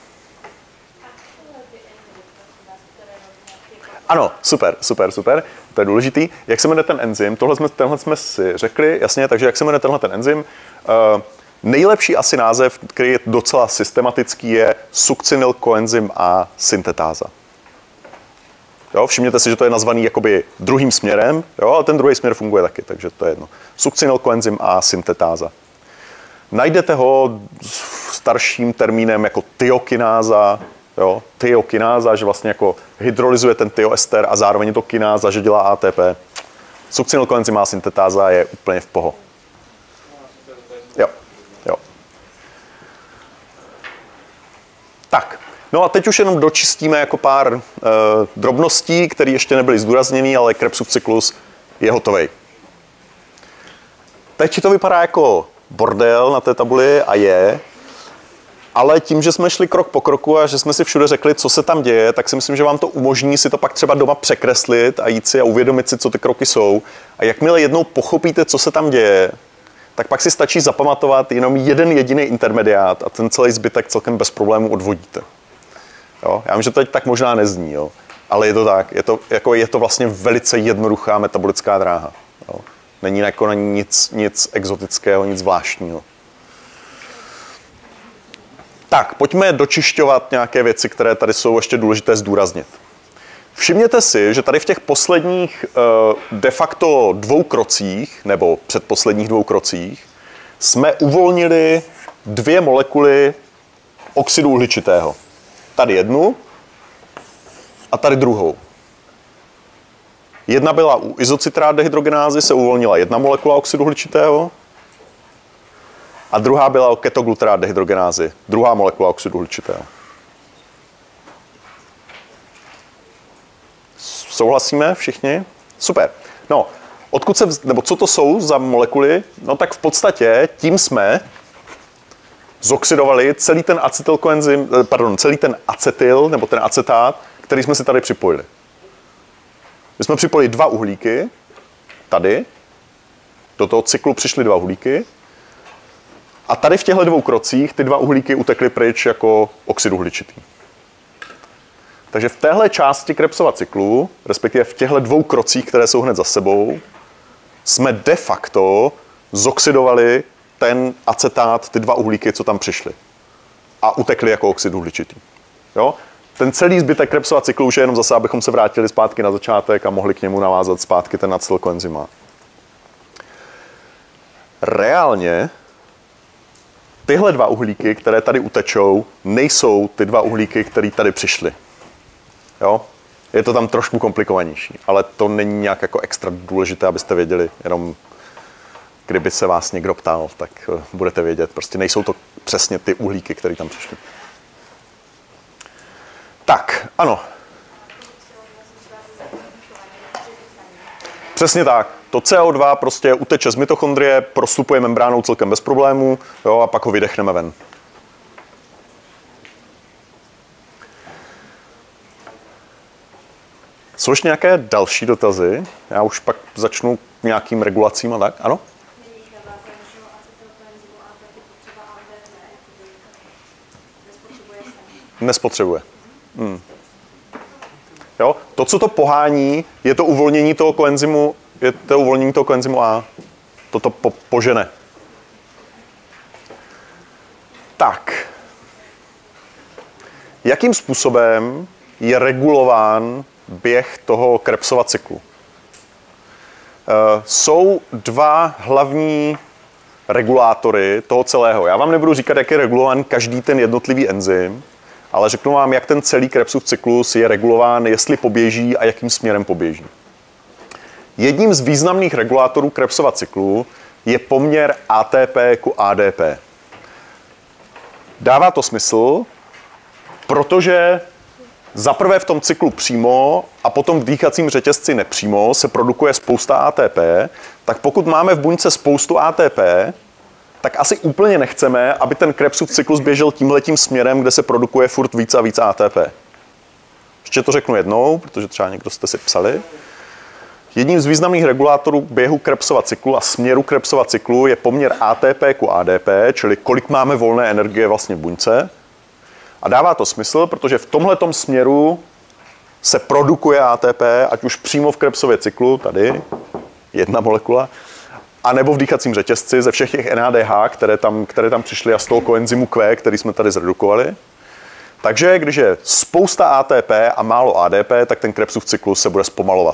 Ano, super, super, super. To je důležitý. Jak se jmenuje ten enzym? Tohle jsme, tenhle jsme si řekli, jasně, takže jak se jmenuje tenhle ten enzym? Uh, nejlepší asi název, který je docela systematický, je sukcinylkoenzym A syntetáza. Jo, všimněte si, že to je nazvaný jakoby druhým směrem, jo, ale ten druhý směr funguje taky, takže to je jedno. Sukcinylkoenzym A syntetáza. Najdete ho starším termínem jako tiokináza, jo, tiokináza, že vlastně jako hydrolyzuje ten tioester a zároveň je to kináza, že dělá A T P. Sukcinylkoenzym A syntetáza je úplně v poho. Jo, jo. Tak. No a teď už jenom dočistíme jako pár uh, drobností, které ještě nebyly zdůrazněny, ale Krebsův cyklus je hotový. Teď to vypadá jako bordel na té tabuli a je, ale tím, že jsme šli krok po kroku a že jsme si všude řekli, co se tam děje, tak si myslím, že vám to umožní si to pak třeba doma překreslit a jít si a uvědomit si, co ty kroky jsou. A jakmile jednou pochopíte, co se tam děje, tak pak si stačí zapamatovat jenom jeden jediný intermediát a ten celý zbytek celkem bez problémů odvodíte. Jo? Já vím, že to teď tak možná nezní, jo? Ale je to tak. Je to, jako, je to vlastně velice jednoduchá metabolická dráha. Jo? Není jako na ní nic, nic exotického, nic zvláštního. Tak, pojďme dočišťovat nějaké věci, které tady jsou ještě důležité zdůraznit. Všimněte si, že tady v těch posledních de facto dvou krocích, nebo předposledních dvou krocích, jsme uvolnili dvě molekuly oxidu uhličitého. Tady jednu a tady druhou. Jedna byla u izocitrát dehydrogenázy, se uvolnila jedna molekula oxidu uhličitého a druhá byla u ketogluterát dehydrogenázy, druhá molekula oxidu uhličitého. Souhlasíme všichni? Super. No, odkud se, vz... nebo co to jsou za molekuly? No tak v podstatě tím jsme zoxidovali celý ten acetylkoenzym, pardon, celý ten acetyl, nebo ten acetát, který jsme si tady připojili. My jsme připojili dva uhlíky, tady, do toho cyklu přišly dva uhlíky, a tady v těchto dvou krocích ty dva uhlíky utekly pryč jako oxid uhličitý. Takže v téhle části Krebsova cyklu, respektive v těchto dvou krocích, které jsou hned za sebou, jsme de facto zoxidovali ten acetát, ty dva uhlíky, co tam přišly. A utekly jako oxid uhličitý. Jo? Ten celý zbytek Krebsova cyklu už je jenom zase, abychom se vrátili zpátky na začátek a mohli k němu navázat zpátky ten acetylkoenzymát. Reálně tyhle dva uhlíky, které tady utečou, nejsou ty dva uhlíky, které tady přišly. Jo? Je to tam trošku komplikovanější, ale to není nějak jako extra důležité, abyste věděli, jenom kdyby se vás někdo ptal, tak budete vědět. Prostě nejsou to přesně ty uhlíky, které tam přišly. Tak, ano. Přesně tak. To C O dva prostě uteče z mitochondrie, prostupuje membránou celkem bez problémů, jo, a pak ho vydechneme ven. Jsou ještě nějaké další dotazy? Já už pak začnu nějakým regulacím a tak. Ano? Nespotřebuje. Hmm. Jo? To, co to pohání, je to uvolnění toho koenzymu, je to uvolnění toho koenzymu A. Toto po, požene. Tak. Jakým způsobem je regulován běh toho Krebsova cyklu? E, jsou dva hlavní regulátory toho celého. Já vám nebudu říkat, jak je regulován každý ten jednotlivý enzym, ale řeknu vám, jak ten celý Krebsův cyklus je regulován, jestli poběží a jakým směrem poběží. Jedním z významných regulátorů Krebsova cyklu je poměr A T P ku A D P. Dává to smysl, protože zaprvé v tom cyklu přímo a potom v dýchacím řetězci nepřímo se produkuje spousta A T P, tak pokud máme v buňce spoustu A T P, tak asi úplně nechceme, aby ten Krebsův cyklus běžel tímhletím směrem, kde se produkuje furt víc a víc A T P. Ještě to řeknu jednou, protože třeba někdo jste si psali. Jedním z významných regulátorů běhu Krebsova cyklu a směru Krebsova cyklu je poměr A T P ku A D P, čili kolik máme volné energie vlastně v buňce. A dává to smysl, protože v tomhletom směru se produkuje A T P, ať už přímo v Krebsově cyklu, tady, jedna molekula, a nebo v dýchacím řetězci ze všech těch N A D H, které tam, které tam přišly, a z toho koenzymu Q, který jsme tady zredukovali. Takže když je spousta A T P a málo A D P, tak ten Krebsův cyklus se bude zpomalovat.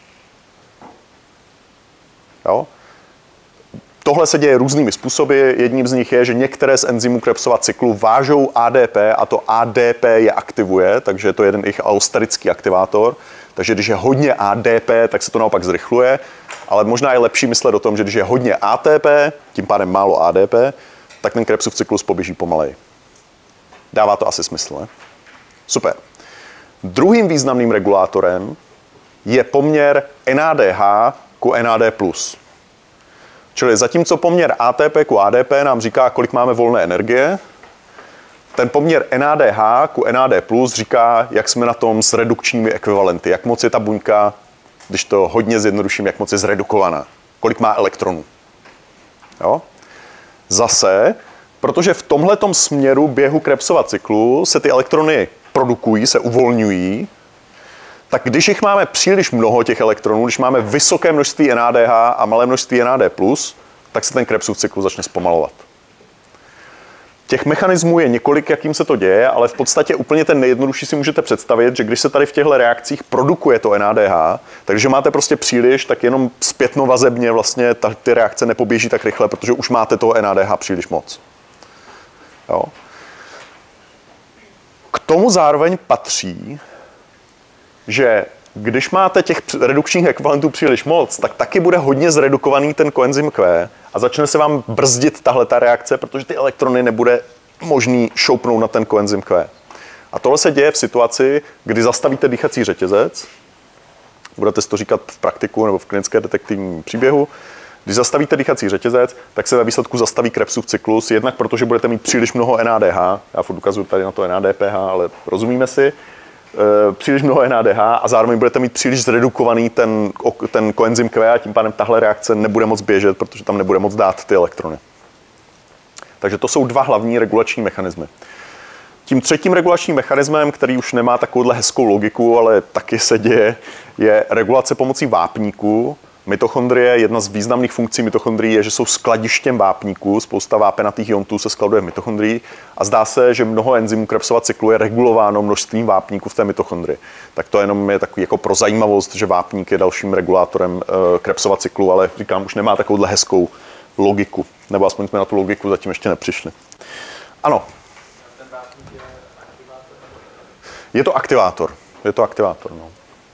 Jo? Tohle se děje různými způsoby. Jedním z nich je, že některé z enzymů Krebsova cyklu vážou A D P a to A D P je aktivuje, takže je to jeden jejich allosterický aktivátor. Takže když je hodně A D P, tak se to naopak zrychluje, ale možná je lepší myslet o tom, že když je hodně A T P, tím pádem málo A D P, tak ten Krebsův cyklus poběží pomaleji. Dává to asi smysl, ne? Super. Druhým významným regulátorem je poměr N A D H ku N A D plus. Čili zatímco poměr A T P ku A D P nám říká, kolik máme volné energie, ten poměr N A D H ku N A D plus říká, jak jsme na tom s redukčními ekvivalenty, jak moc je ta buňka, když to hodně zjednoduším, jak moc je zredukovaná, kolik má elektronů. Jo? Zase, protože v tomhletom směru běhu Krebsova cyklu se ty elektrony produkují, se uvolňují, tak když jich máme příliš mnoho těch elektronů, když máme vysoké množství N A D H a malé množství N A D plus, tak se ten Krebsův cyklus začne zpomalovat. Těch mechanismů je několik, jakým se to děje, ale v podstatě úplně ten nejjednodušší si můžete představit, že když se tady v těchto reakcích produkuje to N A D H, takže máte prostě příliš, tak jenom zpětnovazebně vlastně ta, ty reakce nepoběží tak rychle, protože už máte toho N A D H příliš moc. Jo. K tomu zároveň patří, že když máte těch redukčních ekvivalentů příliš moc, tak taky bude hodně zredukovaný ten koenzym Q a začne se vám brzdit tahle ta reakce, protože ty elektrony nebude možný šoupnout na ten koenzym Q. A tohle se děje v situaci, kdy zastavíte dýchací řetězec, budete si to říkat v praktiku nebo v klinické detektivním příběhu, když zastavíte dýchací řetězec, tak se ve výsledku zastaví Krebsův cyklus, jednak protože budete mít příliš mnoho N A D H, já furt ukazuju tady na to N A D P H, ale rozumíme si, e, příliš mnoho N A D H a zároveň budete mít příliš zredukovaný ten, ten koenzym Q a tím pádem tahle reakce nebude moc běžet, protože tam nebude moc dát ty elektrony. Takže to jsou dva hlavní regulační mechanismy. Tím třetím regulačním mechanismem, který už nemá takovouhle hezkou logiku, ale taky se děje, je regulace pomocí vápníků. Mitochondrie, jedna z významných funkcí mitochondrií je, že jsou skladištěm vápníků. Spousta vápenatých iontů se skladuje v mitochondrii a zdá se, že mnoho enzymů Krebsova cyklu je regulováno množstvím vápníků v té mitochondrii. Tak to jenom je takový jako pro zajímavost, že vápník je dalším regulátorem uh, Krebsova cyklu, ale říkám, už nemá takovouhle hezkou logiku. Nebo aspoň jsme na tu logiku zatím ještě nepřišli. Ano. Je to aktivátor. Je to aktivátor, no.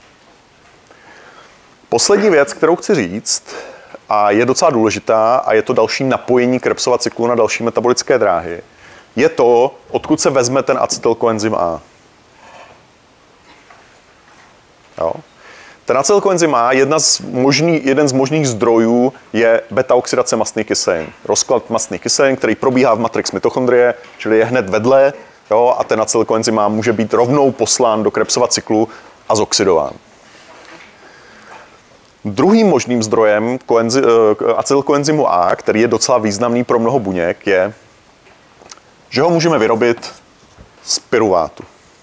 Poslední věc, kterou chci říct, a je docela důležitá, a je to další napojení Krebsova cyklu na další metabolické dráhy, je to, odkud se vezme ten acetylkoenzym A. Jo. Ten acetylkoenzym A, jedna z možný, jeden z možných zdrojů je beta-oxidace mastných kyselin. Rozklad mastných kyselin, který probíhá v matrix mitochondrie, čili je hned vedle, jo, a ten acetylkoenzym A může být rovnou poslán do Krebsova cyklu a zoxidován. Druhým možným zdrojem acetylkoenzymu A, který je docela významný pro mnoho buněk, je, že ho můžeme vyrobit z pyruvátu.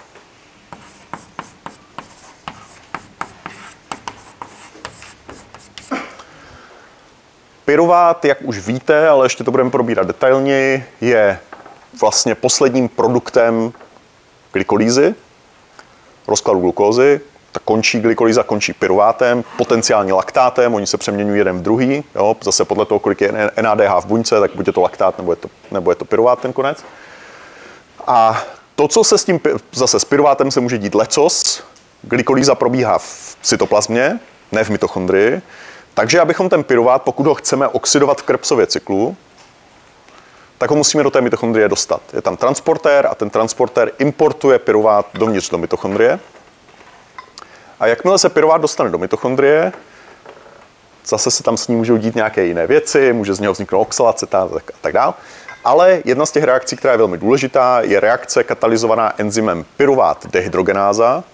Pyruvát, jak už víte, ale ještě to budeme probírat detailněji, je vlastně posledním produktem glykolýzy, rozkladu glukózy. Ta končí glykolýza, končí pyruvátem, potenciálně laktátem, oni se přeměňují jeden v druhý, jo, zase podle toho, kolik je N A D H v buňce, tak buď je to laktát, nebo je to, nebo je to pyruvát ten konec. A to, co se s tím, zase s pyruvátem se může dít lecos, glykolýza probíhá v cytoplazmě, ne v mitochondrii, takže abychom ten pyruvát, pokud ho chceme oxidovat v Krebsově cyklu, tak ho musíme do té mitochondrie dostat. Je tam transportér a ten transportér importuje pyruvát dovnitř do mitochondrie. A jakmile se pyruvát dostane do mitochondrie, zase se tam s ním můžou dít nějaké jiné věci, může z něho vzniknout oxalace a tak dále. Ale jedna z těch reakcí, která je velmi důležitá, je reakce katalyzovaná enzymem pyruvát dehydrogenáza.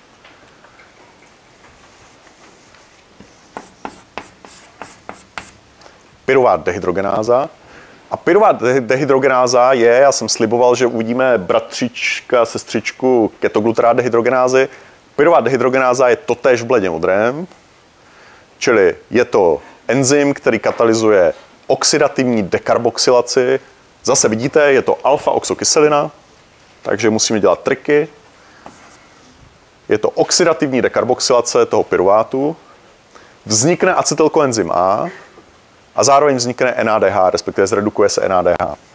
Pyruvát dehydrogenáza. A pyruvát dehydrogenáza je, já jsem sliboval, že uvidíme bratříčka, sestřičku ketoglutarát dehydrogenázy. Pyruvát dehydrogenáza je totéž v bledě modrém, čili je to enzym, který katalyzuje oxidativní dekarboxylaci. Zase vidíte, je to alfa-oxokyselina, takže musíme dělat triky. Je to oxidativní dekarboxylace toho pyruvátu. Vznikne acetylkoenzym A a zároveň vznikne N A D H, respektive zredukuje se N A D H.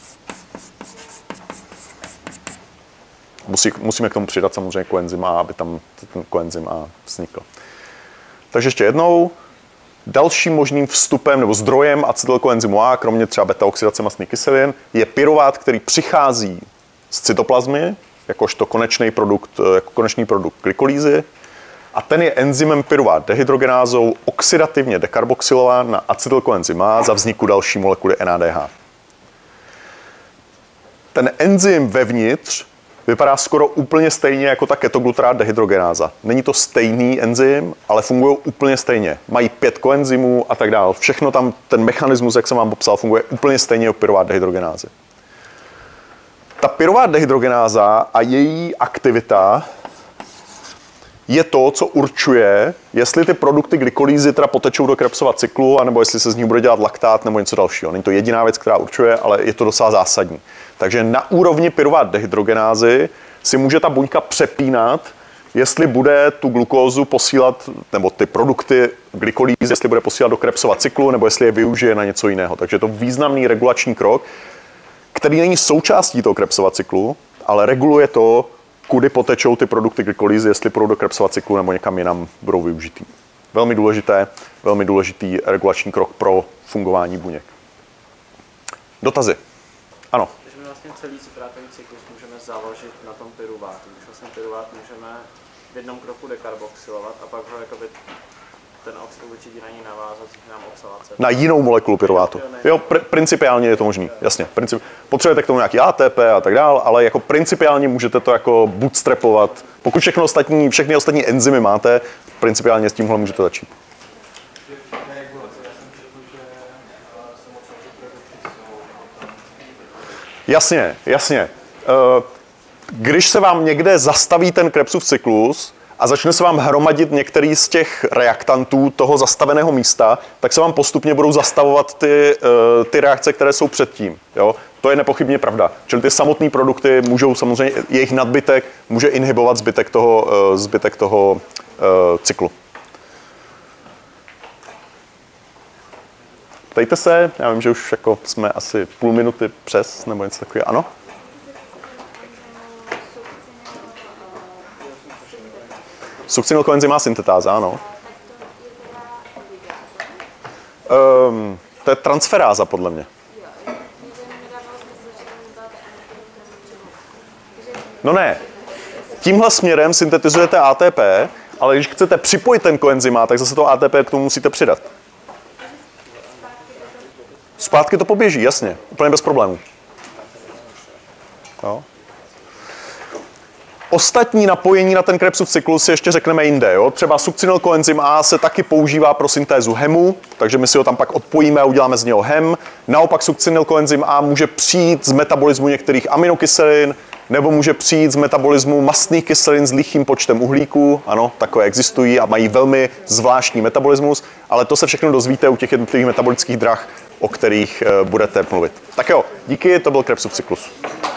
Musí, musíme k tomu přidat samozřejmě koenzym A, aby tam ten koenzym A vznikl. Takže ještě jednou, dalším možným vstupem nebo zdrojem acetylkoenzymu A, kromě třeba beta-oxidace mastných kyselin, je pyruvát, který přichází z cytoplazmy, jakožto konečný produkt, jako konečný produkt glykolýzy, a ten je enzymem pyruvát dehydrogenázou oxidativně dekarboxylován na acetylkoenzym A za vzniku další molekuly N A D H. Ten enzym vevnitř vypadá skoro úplně stejně jako ta ketoglutarát dehydrogenáza. Není to stejný enzym, ale fungují úplně stejně. Mají pět koenzymů a tak dále. Všechno tam, ten mechanismus, jak jsem vám popsal, funguje úplně stejně jako pyruvát dehydrogenázy. Ta pyruvát dehydrogenáza a její aktivita je to, co určuje, jestli ty produkty glykolýzy teda potečou do Krebsova cyklu, anebo jestli se z nich bude dělat laktát nebo něco dalšího. Není to jediná věc, která určuje, ale je to docela zásadní. Takže na úrovni pyruvát dehydrogenázy si může ta buňka přepínat, jestli bude tu glukózu posílat, nebo ty produkty glykolýzy, jestli bude posílat do Krebsova cyklu, nebo jestli je využije na něco jiného. Takže je to významný regulační krok, který není součástí toho Krebsova cyklu, ale reguluje to, kudy potečou ty produkty glykolýzy, jestli půjdou do Krebsova cyklu nebo někam jinam budou využitý. Velmi důležité, velmi důležitý regulační krok pro fungování buněk. Dotazy? Ano. Takže my vlastně celý citrátový cyklus můžeme založit na tom pyruvátu. Když vlastně pyruvát můžeme v jednom kroku dekarboxylovat a pak ho jakoby ten oxid uhličitý na ní navázat, což nám oxalacet. Na jinou molekulu pyruvátu. Jo, pr- principiálně je to možný, jasně. Princip- potřebujete k tomu nějaký A T P a tak dál, ale jako principiálně můžete to jako bootstrapovat. Pokud všechno ostatní, všechny ostatní enzymy máte, principiálně s tímhle můžete začít. Jasně, jasně. Když se vám někde zastaví ten Krebsův cyklus a začne se vám hromadit některý z těch reaktantů toho zastaveného místa, tak se vám postupně budou zastavovat ty, ty reakce, které jsou předtím. Jo? To je nepochybně pravda. Čili ty samotné produkty můžou samozřejmě, jejich nadbytek může inhibovat zbytek toho, zbytek toho uh, cyklu. Ptejte se, já vím, že už jako jsme asi půl minuty přes, nebo něco takového. Ano? Sukcinylkoenzymá syntetáza, ano. Um, to je transferáza, podle mě. No ne, tímhle směrem syntetizujete A T P, ale když chcete připojit ten koenzymát, tak zase to A T P k tomu musíte přidat. Zpátky to poběží, jasně, úplně bez problémů. Jo. Ostatní napojení na ten Krebsův cyklus si ještě řekneme jinde. Jo? Třeba sukcinylkoenzym A se taky používá pro syntézu hemu, takže my si ho tam pak odpojíme a uděláme z něho hem. Naopak sukcinylkoenzym A může přijít z metabolismu některých aminokyselin, nebo může přijít z metabolismu mastných kyselin s lichým počtem uhlíků. Ano, takové existují a mají velmi zvláštní metabolismus, ale to se všechno dozvíte u těch jednotlivých metabolických drah, o kterých budete mluvit. Tak jo, díky, to byl Krebsův cyklus.